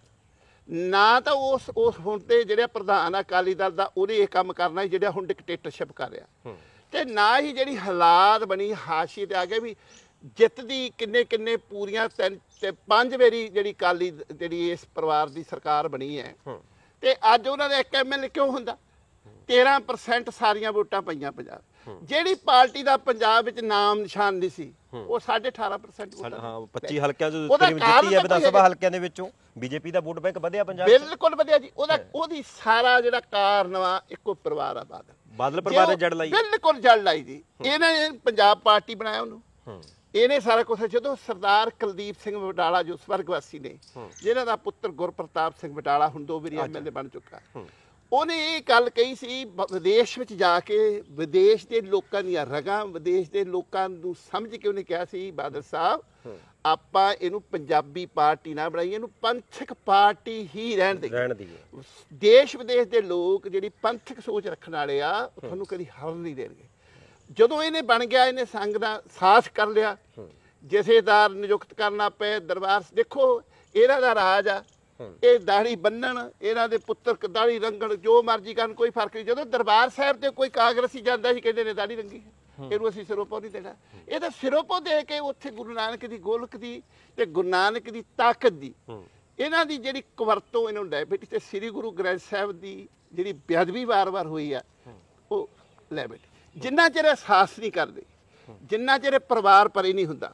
ਨਾ ਤਾਂ ਉਸ ਉਸ ਹੁਣ ਤੇ ਜਿਹੜਾ ਪ੍ਰਧਾਨ ਅਕਾਲੀ ਦਲ ਦਾ ਉਹਨੇ ਇਹ ਕੰਮ ਕਰਨਾ ਜਿਹੜਾ ਹੁਣ ਡਿਕਟੇਟਰਸ਼ਿਪ ਕਰ ਰਿਹਾ, ਤੇ ਨਾ ਹੀ ਜਿਹੜੀ ਹਾਲਾਤ ਬਣੀ ਹਾਸ਼ੀਏ ਤੇ ਆ ਗਏ ਵੀ ਜਿੱਤ ਦੀ ਕਿੰਨੇ ਕਿੰਨੇ ਪੂਰੀਆਂ ਤਿੰਨ ਤੇ ਪੰਜ ਵਾਰੀ ਜਿਹੜੀ ਅਕਾਲੀ ਜਿਹੜੀ ਇਸ ਪਰਿਵਾਰ ਦੀ ਸਰਕਾਰ ਬਣੀ ਹੈ, ਤੇ ਅੱਜ ਉਹਨਾਂ ਦਾ ਇੱਕ ਐਮ ਐਲ ਏ ਕਿਉਂ ਹੁੰਦਾ? ਤੇਰਾਂ ਪਰਸੈਂਟ ਸਾਰੀਆਂ ਵੋਟਾਂ ਪਈਆਂ ਪੰਜਾਬ। ਜਿਹੜੀ ਪਾਰਟੀ ਦਾ ਪੰਜਾਬ ਵਿੱਚ ਨਾਮ ਨਿਸ਼ਾਨ ਨਹੀਂ ਸੀ, ਉਹ ਸਾਢੇ ਅਠਾਰਾਂ ਪਰਸੈਂਟ ਹਾਂ ਪੱਚੀ ਹਲਕਿਆਂ ਚੋਂ ਜਿੱਤੀ ਹੈ ਵਿਧਾਨ ਸਭਾ ਹਲਕਿਆਂ ਦੇ ਵਿੱਚੋਂ। ਬੀਜੇਪੀ ਦਾ ਵੋਟ ਬੈਂਕ ਵਧਿਆ ਪੰਜਾਬ, ਬਿਲਕੁਲ ਵਧਿਆ ਜੀ। ਉਹਦਾ ਉਹਦੀ ਸਾਰਾ ਜਿਹੜਾ ਕਾਰਨ ਵਾ ਇੱਕੋ ਪਰਿਵਾਰ ਆ, ਬਾਦਲ ਬਾਦਲ ਪਰਿਵਾਰ ਨੇ ਜੜ ਲਾਈ, ਬਿਲਕੁਲ ਜੜ ਲਾਈ ਜੀ। ਇਹਨਾਂ ਨੇ ਪੰਜਾਬ ਪਾਰਟੀ ਬਣਾਇਆ ਉਹਨੂੰ, ਇਹਨੇ ਸਾਰਾ ਕੁਝ ਜਦੋਂ ਸਰਦਾਰ ਕੁਲਦੀਪ ਸਿੰਘ ਬਟਾਲਾ ਜੋ ਸਵਰਗਵਾਸੀ ਨੇ, ਜਿਨ੍ਹਾਂ ਦਾ ਪੁੱਤਰ ਗੁਰਪ੍ਰਤਾਪ ਸਿੰਘ ਬਟਾਲਾ ਹੁਣ ਦੋ ਵਾਰੀ ਐਮ ਐਲ ਏ ਬਣ ਚੁੱਕਾ, ਉਹਨੇ ਇਹ ਗੱਲ ਕਹੀ ਸੀ ਵਿਦੇਸ਼ ਵਿੱਚ ਜਾ ਕੇ ਵਿਦੇਸ਼ ਦੇ ਲੋਕਾਂ ਦੀਆਂ ਰਗਾਂ, ਵਿਦੇਸ਼ ਦੇ ਲੋਕਾਂ ਨੂੰ ਸਮਝ ਕੇ ਉਹਨੇ ਕਿਹਾ ਸੀ, ਬਾਦਲ ਸਾਹਿਬ ਆਪਾਂ ਇਹਨੂੰ ਪੰਜਾਬੀ ਪਾਰਟੀ ਨਾ ਬਣਾਈਏ, ਇਹਨੂੰ ਪੰਥਕ ਪਾਰਟੀ ਹੀ ਰਹਿਣ ਦੇ ਰਹਿਣ ਦੀ ਦੇਸ਼ ਵਿਦੇਸ਼ ਦੇ ਲੋਕ ਜਿਹੜੀ ਪੰਥਕ ਸੋਚ ਰੱਖਣ ਵਾਲੇ ਆ ਉਹ ਤੁਹਾਨੂੰ ਕਦੀ ਹਰਨ ਨਹੀਂ ਦੇਣਗੇ। ਜਦੋਂ ਇਹਨੇ ਬਣ ਗਿਆ, ਇਹਨੇ ਸੰਘ ਦਾ ਸਾਥ ਕਰ ਲਿਆ, ਜਥੇਦਾਰ ਨਿਯੁਕਤ ਕਰਨਾ ਪਏ, ਦਰਬਾਰ ਦੇਖੋ ਇਹਨਾਂ ਦਾ ਰਾਜ ਆ, ਇਹ ਦਾੜੀ ਬੰਨਣ, ਇਹਨਾਂ ਦੇ ਪੁੱਤਰ ਦਾੜੀ ਰੰਗਣ, ਜੋ ਮਰਜ਼ੀ ਕਰਨ, ਕੋਈ ਫਰਕ ਨਹੀਂ। ਜਦੋਂ ਦਰਬਾਰ ਸਾਹਿਬ ਤੇ ਕੋਈ ਕਾਂਗਰਸੀ ਜਾਂਦਾ ਸੀ ਕਹਿੰਦੇ ਨੇ ਦਾੜੀ ਰੰਗੀ, ਇਹਨੂੰ ਅਸੀਂ ਸਿਰੋਪੋ ਨਹੀਂ ਦੇਣਾ। ਇਹ ਤਾਂ ਸਿਰੋਪੋ ਦੇ ਕੇ ਉੱਥੇ ਗੁਰੂ ਨਾਨਕ ਦੀ ਗੋਲਕ ਦੀ ਤੇ ਗੁਰੂ ਨਾਨਕ ਦੀ ਤਾਕਤ ਦੀ ਇਹਨਾਂ ਦੀ ਜਿਹੜੀ ਕਵਰਤੋਂ ਇਹਨੂੰ ਲੈ ਬੈਠੀ, ਤੇ ਸ੍ਰੀ ਗੁਰੂ ਗ੍ਰੰਥ ਸਾਹਿਬ ਦੀ ਜਿਹੜੀ ਬੇਅਦਬੀ ਵਾਰ-ਵਾਰ ਹੋਈ ਆ ਉਹ ਲੈ ਬੈਠੀ। ਜਿੰਨਾ ਚਿਰ ਅਹਿਸਾਸ ਨਹੀਂ ਕਰਦੇ, ਜਿੰਨਾ ਚਿਰ ਪਰਿਵਾਰ ਪਰੇ ਨਹੀਂ ਹੁੰਦਾ,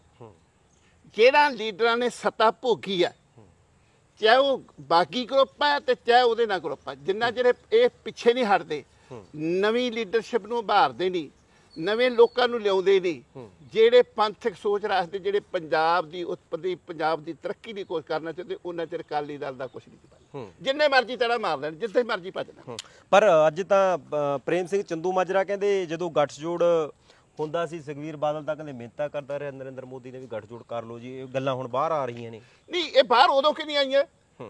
ਜਿਹੜਾ ਲੀਡਰਾਂ ਨੇ ਸੱਤਾ ਭੋਗੀ ਆ, ਚਾਹੇ ਉਹ ਬਾਗੀ ਗਰੁੱਪ ਹੈ ਤੇ ਚਾਹੇ ਉਹਦੇ ਨਾਲ ਗਰੁੱਪ ਹੈ, ਜਿੰਨਾ ਚਿਰ ਇਹ ਪਿੱਛੇ ਨਹੀਂ ਹਟਦੇ, ਨਵੀਂ ਲੀਡਰਸ਼ਿਪ ਨੂੰ ਉਭਾਰਦੇ ਨਹੀਂ, ਨਵੇਂ ਲੋਕਾਂ ਨੂੰ ਲਿਆਉਂਦੇ ਨਹੀਂ, ਜਿਹੜੇ ਪੰਥਕ ਸੋਚ ਰੱਖਦੇ, ਜਿਹੜੇ ਪੰਜਾਬ ਦੀ ਉਤਪਤੀ, ਪੰਜਾਬ ਦੀ ਤਰੱਕੀ ਦੀ ਕੋਸ਼ਿਸ਼ ਕਰਨਾ ਚਾਹੁੰਦੇ, ਉਹਨਾਂ ਚਿਰ ਅਕਾਲੀ ਦਲ ਦਾ ਕੁਛ ਨਹੀਂ ਪਤਾ। ਜਿੰਨੇ ਮਰਜ਼ੀ ਤੜਾ ਮਾਰ ਲੈਣ, ਜਿੱਥੇ ਮਰਜ਼ੀ ਭੱਜਣਾ। ਪਰ ਅੱਜ ਤਾਂ ਪ੍ਰੇਮ ਸਿੰਘ ਚੰਦੂ ਮਾਜਰਾ ਕਹਿੰਦੇ ਜਦੋਂ ਗੱਠਜੋੜ ਹੁੰਦਾ ਸੀ, ਸੁਖਬੀਰ ਬਾਦਲ ਤਾਂ ਕਹਿੰਦੇ ਮਿਹਨਤਾਂ ਕਰਦਾ ਰਿਹਾ ਨਰਿੰਦਰ ਮੋਦੀ ਨੇ ਵੀ ਗੱਠਜੋੜ ਕਰ ਲਓ ਜੀ। ਇਹ ਗੱਲਾਂ ਹੁਣ ਬਾਹਰ ਆ ਰਹੀਆਂ ਨੇ। ਨਹੀਂ, ਇਹ ਬਾਹਰ ਉਦੋਂ ਕਿ ਨਹੀਂ ਆਈਆਂ,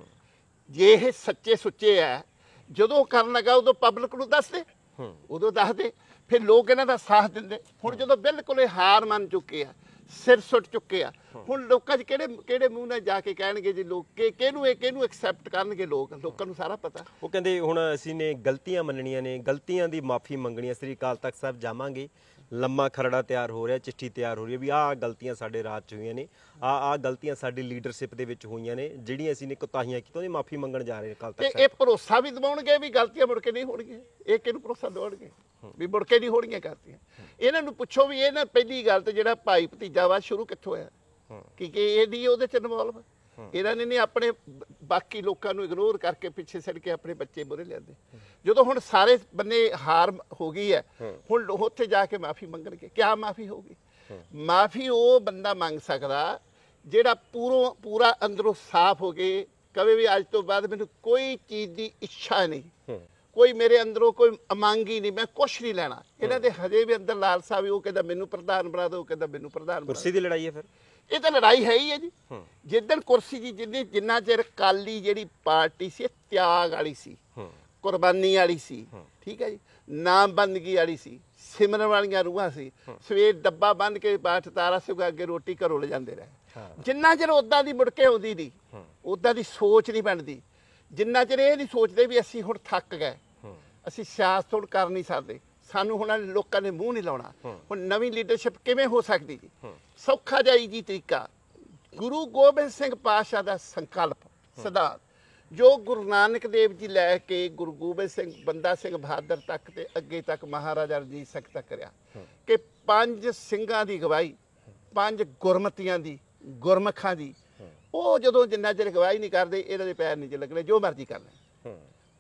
ਜੇ ਇਹ ਸੱਚੇ ਸੁੱਚੇ ਆ, ਜਦੋਂ ਕਰਨ ਲੱਗਾ ਉਦੋਂ ਪਬਲਿਕ ਨੂੰ ਦੱਸਦੇ, ਉਦੋਂ ਦੱਸਦੇ, ਫਿਰ ਲੋਕ ਇਹਨਾਂ ਦਾ ਸਾਥ ਦਿੰਦੇ। ਹੁਣ ਜਦੋਂ ਬਿਲਕੁਲ ਇਹ ਹਾਰ ਮੰਨ ਚੁੱਕੇ ਆ, ਸਿਰ ਸੁੱਟ ਚੁੱਕੇ ਆ, ਹੁਣ ਲੋਕਾਂ 'ਚ ਕਿਹੜੇ ਕਿਹੜੇ ਮੂੰਹ ਨਾਲ ਜਾ ਕੇ ਕਹਿਣਗੇ ਜੀ ਲੋਕ, ਕਿ ਕਿਹਨੂੰ ਇਹ ਕਿਹਨੂੰ ਐਕਸੈਪਟ ਕਰਨਗੇ ਲੋਕ? ਲੋਕਾਂ ਨੂੰ ਸਾਰਾ ਪਤਾ। ਉਹ ਕਹਿੰਦੇ ਹੁਣ ਅਸੀਂ ਨੇ ਗਲਤੀਆਂ ਮੰਨਣੀਆਂ ਨੇ, ਗਲਤੀਆਂ ਦੀ ਮਾਫੀ ਮੰਗਣੀ। ਸ੍ਰੀ ਅਕਾਲ ਤਖਤ ਸਾਹਿਬ ਜਾਵਾਂਗੇ, ਲੰਮਾ ਖਰੜਾ ਤਿਆਰ ਹੋ ਰਿਹਾ, ਚਿੱਠੀ ਤਿਆਰ ਹੋ ਰਹੀ ਹੈ ਵੀ ਆਹ ਗਲਤੀਆਂ ਸਾਡੇ ਰਾਜ 'ਚ ਹੋਈਆਂ ਨੇ, ਆਹ ਆਹ ਗਲਤੀਆਂ ਸਾਡੀ ਲੀਡਰਸ਼ਿਪ ਦੇ ਵਿੱਚ ਹੋਈਆਂ ਨੇ, ਜਿਹੜੀਆਂ ਅਸੀਂ ਨੇ ਕੋਤਾਹੀਆਂ ਕੀਤੀਆਂ, ਉਹਦੀ ਮਾਫੀ ਮੰਗਣ ਜਾ ਰਹੇ ਨੇ ਅਕਾਲ ਤਖਤ ਸਾਹਿਬ। ਇਹ ਭਰੋਸਾ ਵੀ ਦਿਵਾਉਣਗੇ ਵੀ ਗਲਤੀਆਂ ਮੁੜ ਕੇ ਨਹੀਂ ਹੋਣਗੀਆਂ। ਇਹ ਕਿਹਨੂੰ ਭਰੋਸਾ ਦਿਵਾਉਣਗੇ ਵੀ ਮੁੜ ਕੇ ਨਹੀਂ ਹੋਣਗੀਆਂ ਗਲਤੀਆਂ? ਇਹਨਾਂ ਨੂੰ ਪੁੱਛੋ ਵੀ ਇਹ ਨਾ ਪਹਿਲੀ ਗੱਲ ਤੇ ਜਿਹੜਾ ਭਾਈ ਭਤੀਜਾਵਾਦ ਸ਼ੁਰੂ ਕਿੱਥੋਂ ਹੋਇਆ, ਕਿ ਇਹਦੀ ਉਹਦੇ 'ਚ ਇਨਵੋਲਵ ਇਹਨਾਂ ਨੇ ਨਹੀਂ ਆਪਣੇ ਬਾਕੀ ਲੋਕਾਂ ਨੂੰ ਇਗਨੋਰ ਕਰਕੇ ਪਿੱਛੇ ਛੱਡ ਕੇ ਆਪਣੇ ਬੱਚੇ ਬੁਰੇ ਲਿਆਂਦੇ। ਜਦੋਂ ਹੁਣ ਸਾਰੇ ਬੰਨੇ ਹਾਰ ਹੋ ਗਈ ਹੈ, ਹੁਣ ਉੱਥੇ ਜਾ ਕੇ ਮਾਫੀ ਮੰਗਣਗੇ। ਕਿਆ ਮਾਫੀ ਹੋਊਗੀ? ਮਾਫੀ ਉਹ ਬੰਦਾ ਮੰਗ ਸਕਦਾ ਜਿਹੜਾ ਪੂਰੋਂ ਪੂਰਾ ਅੰਦਰੋਂ ਸਾਫ਼ ਹੋ ਕੇ ਕਵੇ ਵੀ ਅੱਜ ਤੋਂ ਬਾਅਦ ਮੈਨੂੰ ਕੋਈ ਚੀਜ਼ ਦੀ ਇੱਛਾ ਨਹੀਂ, ਕੋਈ ਮੇਰੇ ਅੰਦਰੋਂ ਕੋਈ ਅਮੰਗ ਹੀ ਨਹੀਂ, ਮੈਂ ਕੁਛ ਨਹੀਂ ਲੈਣਾ। ਇਹਨਾਂ ਦੇ ਹਜੇ ਵੀ ਅੰਦਰ ਲਾਲਸਾ ਵੀ, ਉਹ ਕਹਿੰਦਾ ਮੈਨੂੰ ਪ੍ਰਧਾਨ ਬਣਾ ਦਿਓ, ਉਹ ਕਹਿੰਦਾ ਮੈਨੂੰ ਪ੍ਰਧਾਨ। ਕੁਰਸੀ ਦੀ ਲੜਾਈ ਹੈ ਫਿਰ ਇਹ ਤਾਂ ਲੜਾਈ ਹੈ ਹੀ ਹੈ ਜੀ। ਜਿੱਦਣ ਕੁਰਸੀ ਜੀ, ਜਿੰਨੀ ਜਿੰਨਾ ਚਿਰ ਕਾਲੀ ਜਿਹੜੀ ਪਾਰਟੀ ਸੀ ਤਿਆਗ ਵਾਲੀ ਸੀ, ਕੁਰਬਾਨੀ ਵਾਲੀ ਸੀ, ਠੀਕ ਹੈ ਜੀ, ਨਾਮਬੰਦਗੀ ਵਾਲੀ ਸੀ, ਸਿਮਰਨ ਵਾਲੀਆਂ ਰੂਹਾਂ ਸੀ, ਸਵੇਰ ਡੱਬਾ ਬੰਨ ਕੇ ਬਾਠ ਤਾਰਾ ਸਿੰਘ ਅੱਗੇ ਰੋਟੀ ਘਰੋਂ ਲੈ ਜਾਂਦੇ ਰਹੇ। ਜਿੰਨਾ ਚਿਰ ਉੱਦਾਂ ਦੀ ਮੁੜ ਕੇ ਆਉਂਦੀ ਨਹੀਂ, ਉੱਦਾਂ ਦੀ ਸੋਚ ਨਹੀਂ ਬਣਦੀ, ਜਿੰਨਾ ਚਿਰ ਇਹ ਨਹੀਂ ਸੋਚਦੇ ਵੀ ਅਸੀਂ ਹੁਣ ਥੱਕ ਗਏ, ਅਸੀਂ ਸਿਆਸਤ ਹੁਣ ਕਰ ਨਹੀਂ ਸਕਦੇ, ਸਾਨੂੰ ਹੁਣ ਲੋਕਾਂ ਨੇ ਮੂੰਹ ਨਹੀਂ ਲਾਉਣਾ, ਹੁਣ ਨਵੀਂ ਲੀਡਰਸ਼ਿਪ ਕਿਵੇਂ ਹੋ ਸਕਦੀ ਜੀ? ਸੌਖਾ ਜਿਹਾ ਜੀ ਤਰੀਕਾ, ਗੁਰੂ ਗੋਬਿੰਦ ਸਿੰਘ ਪਾਤਸ਼ਾਹ ਦਾ ਸੰਕਲਪ ਸਿਧਾਂਤ, ਜੋ ਗੁਰੂ ਨਾਨਕ ਦੇਵ ਜੀ ਲੈ ਕੇ ਗੁਰੂ ਗੋਬਿੰਦ ਸਿੰਘ, ਬੰਦਾ ਸਿੰਘ ਬਹਾਦਰ ਤੱਕ ਤੇ ਅੱਗੇ ਤੱਕ ਮਹਾਰਾਜਾ ਰਣਜੀਤ ਸਿੰਘ ਤੱਕ ਕਰਿਆ, ਕਿ ਪੰਜ ਸਿੰਘਾਂ ਦੀ ਗਵਾਹੀ, ਪੰਜ ਗੁਰਮਤੀਆਂ ਦੀ, ਗੁਰਮਖਾਂ ਦੀ, ਉਹ ਜਦੋਂ ਜਿੰਨਾ ਚਿਰ ਗਵਾਹੀ ਨਹੀਂ ਕਰਦੇ ਇਹਨਾਂ ਦੇ ਪੈਰ ਨਹੀਂ ਲੱਗਣੇ, ਜੋ ਮਰਜ਼ੀ ਕਰ ਲੈਣ।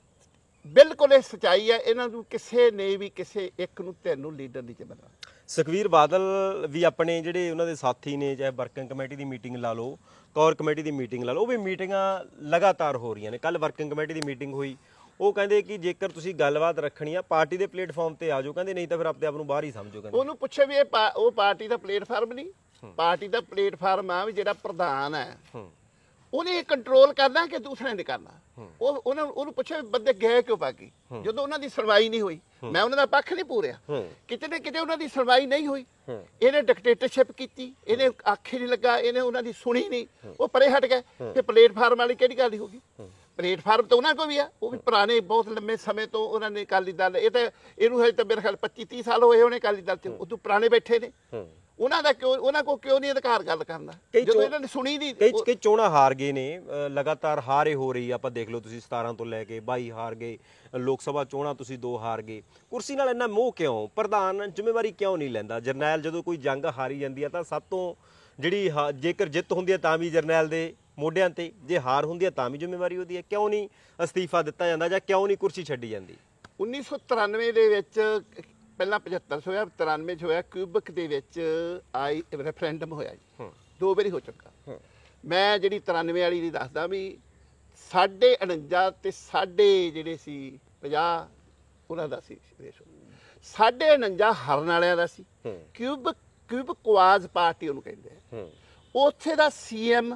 ਬਿਲਕੁਲ ਇਹ ਸੱਚਾਈ ਹੈ। ਇਹਨਾਂ ਨੂੰ ਕਿਸੇ ਨੇ ਵੀ ਕਿਸੇ ਇੱਕ ਨੂੰ ਤੈਨੂੰ ਲੀਡਰ ਨਹੀਂ ਬਣਾਉਣਾ। ਸੁਖਬੀਰ ਬਾਦਲ ਵੀ ਆਪਣੇ ਜਿਹੜੇ ਉਹਨਾਂ ਦੇ ਸਾਥੀ ਨੇ, ਚਾਹੇ ਵਰਕਿੰਗ ਕਮੇਟੀ ਦੀ ਮੀਟਿੰਗ ਲਾ ਲਓ, ਕੋਰ ਕਮੇਟੀ ਦੀ ਮੀਟਿੰਗ ਲਾ ਲਓ, ਉਹ ਵੀ ਮੀਟਿੰਗਾਂ ਲਗਾਤਾਰ ਹੋ ਰਹੀਆਂ ਨੇ। ਕੱਲ ਵਰਕਿੰਗ ਕਮੇਟੀ ਦੀ ਮੀਟਿੰਗ ਹੋਈ, ਉਹ ਕਹਿੰਦੇ ਕਿ ਜੇਕਰ ਤੁਸੀਂ ਗੱਲਬਾਤ ਰੱਖਣੀ ਆ ਪਾਰਟੀ ਦੇ ਪਲੇਟਫਾਰਮ ਤੇ ਆ ਜਾਓ, ਕਹਿੰਦੇ ਨਹੀਂ ਤਾਂ ਫਿਰ ਆਪਣੇ ਆਪ ਨੂੰ ਬਾਹਰ ਹੀ ਸਮਝੋ। ਕਹਿੰਦੇ ਉਹਨੂੰ ਪੁੱਛੇ ਵੀ ਇਹ ਉਹ ਪਾਰਟੀ ਦਾ ਪਲੇਟਫਾਰਮ ਨਹੀਂ, ਪਾਰਟੀ ਦਾ ਪਲੇਟਫਾਰਮ ਆ ਵੀ ਜਿਹੜਾ ਪ੍ਰਧਾਨ ਹੈ ਉਹਨੇ ਕੰਟਰੋਲ ਕਰਨਾ ਕਿ ਦੂਸਰੇ ਨੇ ਕਰਨਾ। ਉਹ ਉਹਨਾਂ ਉਹਨੂੰ ਪੁੱਛਿਆ ਬੰਦੇ ਗਏ ਕਿਉਂ ਬਾਕੀ, ਜਦੋਂ ਉਹਨਾਂ ਦੀ ਸੁਣਵਾਈ ਨਹੀਂ ਹੋਈ। ਮੈਂ ਉਹਨਾਂ ਦਾ ਪੱਖ ਨਹੀਂ ਪੂਰਿਆ, ਕਿਤੇ ਨਾ ਕਿਤੇ ਉਹਨਾਂ ਦੀ ਸੁਣਵਾਈ ਨਹੀਂ ਹੋਈ। ਇਹਨੇ ਡਿਕਟੇਟਰਸ਼ਿਪ ਕੀਤੀ, ਇਹਨੇ ਆਖੇ ਨਹੀਂ ਲੱਗਾ, ਇਹਨੇ ਉਹਨਾਂ ਦੀ ਸੁਣੀ ਨਹੀਂ, ਉਹ ਪਰੇ ਹਟ ਗਏ। ਤੇ ਪਲੇਟਫਾਰਮ ਵਾਲੀ ਕਿਹੜੀ ਗੱਲ ਹੋ ਗਈ? ਪਲੇਟਫਾਰਮ ਤਾਂ ਉਹਨਾਂ ਕੋਲ ਵੀ ਆ, ਉਹ ਵੀ ਪੁਰਾਣੇ ਬਹੁਤ ਲੰਮੇ ਸਮੇਂ ਤੋਂ ਉਹਨਾਂ ਨੇ ਅਕਾਲੀ ਦਲ, ਇਹ ਤਾਂ ਇਹਨੂੰ ਹਜੇ ਤਾਂ ਮੇਰੇ ਖਿਆਲ ਪੱਚੀ ਤੀਹ ਸਾਲ ਹੋਏ ਹੋਣੇ ਅਕਾਲੀ ਦਲ 'ਚ, ਉਦੋਂ ਪੁਰਾਣੇ ਬੈਠੇ ਨੇ। ਉਹਨਾਂ ਦਾ ਕਿਉਂ, ਉਹਨਾਂ ਕੋਲ ਕਿਉਂ ਨਹੀਂ ਅਧਿਕਾਰ ਗੱਲ ਕਰਨ ਦਾ, ਜਦੋਂ ਇਹਨਾਂ ਨੇ ਸੁਣੀ ਨਹੀਂ? ਕਈ ਕਈ ਚੋਣਾਂ ਹਾਰ ਗਏ ਨੇ, ਲਗਾਤਾਰ ਹਾਰੇ ਹੋ ਰਹੀ। ਆਪਾਂ ਦੇਖ ਲਓ, ਤੁਸੀਂ ਸਤਾਰਾਂ ਤੋਂ ਲੈ ਕੇ ਬਾਈ ਹਾਰ ਗਏ, ਲੋਕ ਸਭਾ ਚੋਣਾਂ ਤੁਸੀਂ ਦੋ ਹਾਰ ਗਏ। ਕੁਰਸੀ ਨਾਲ ਇੰਨਾ ਮੋਹ ਕਿਉਂ? ਪ੍ਰਧਾਨ ਜ਼ਿੰਮੇਵਾਰੀ ਕਿਉਂ ਨਹੀਂ ਲੈਂਦਾ? ਜਰਨੈਲ ਜਦੋਂ ਕੋਈ ਜੰਗ ਹਾਰੀ ਜਾਂਦੀ ਆ ਤਾਂ ਸਭ ਤੋਂ ਜਿਹੜੀ ਜੇਕਰ ਜਿੱਤ ਹੁੰਦੀ ਹੈ ਤਾਂ ਵੀ ਜਰਨੈਲ ਦੇ ਮੋਢਿਆਂ ਤੇ, ਜੇ ਹਾਰ ਹੁੰਦੀ ਹੈ ਤਾਂ ਵੀ ਜ਼ਿੰਮੇਵਾਰੀ ਉਹਦੀ ਹੈ। ਕਿਉਂ ਨਹੀਂ ਅਸਤੀਫਾ ਦਿੱਤਾ ਜਾਂਦਾ ਜਾਂ ਕਿਉਂ ਨਹੀਂ ਕੁਰਸੀ ਛੱਡੀ ਜਾਂਦੀ? ਉੱਨੀ ਸੌ ਤਰਾਨਵੇਂ ਦੇ ਵਿੱਚ ਪਹਿਲਾਂ ਪਝੱਤਰ 'ਚ ਹੋਇਆ, ਤਰਾਨਵੇਂ 'ਚ ਹੋਇਆ, ਕਿਊਬਿਕ ਦੇ ਵਿੱਚ ਆਈ ਰੈਫਰੈਂਡਮ ਹੋਇਆ ਜੀ, ਦੋ ਵਾਰੀ ਹੋ ਚੁੱਕਾ। ਮੈਂ ਜਿਹੜੀ ਤਰਾਨਵੇਂ ਵਾਲੀ ਦੀ ਦੱਸਦਾ ਵੀ ਸਾਢੇ ਉਣੰਜਾ ਤੇ ਸਾਢੇ ਜਿਹੜੇ ਸੀ ਪੰਜਾਹ ਉਹਨਾਂ ਦਾ ਸੀ ਰੇਸ਼ੋ, ਸਾਢੇ ਉਣੰਜਾ ਹਰਨ ਵਾਲਿਆਂ ਦਾ ਸੀ। ਕਿਊਬਿਕ ਕਿਊਬਿਕਵਾਜ਼ ਪਾਰਟੀ ਉਹਨੂੰ ਕਹਿੰਦੇ ਆ। ਉੱਥੇ ਦਾ ਸੀ ਐਮ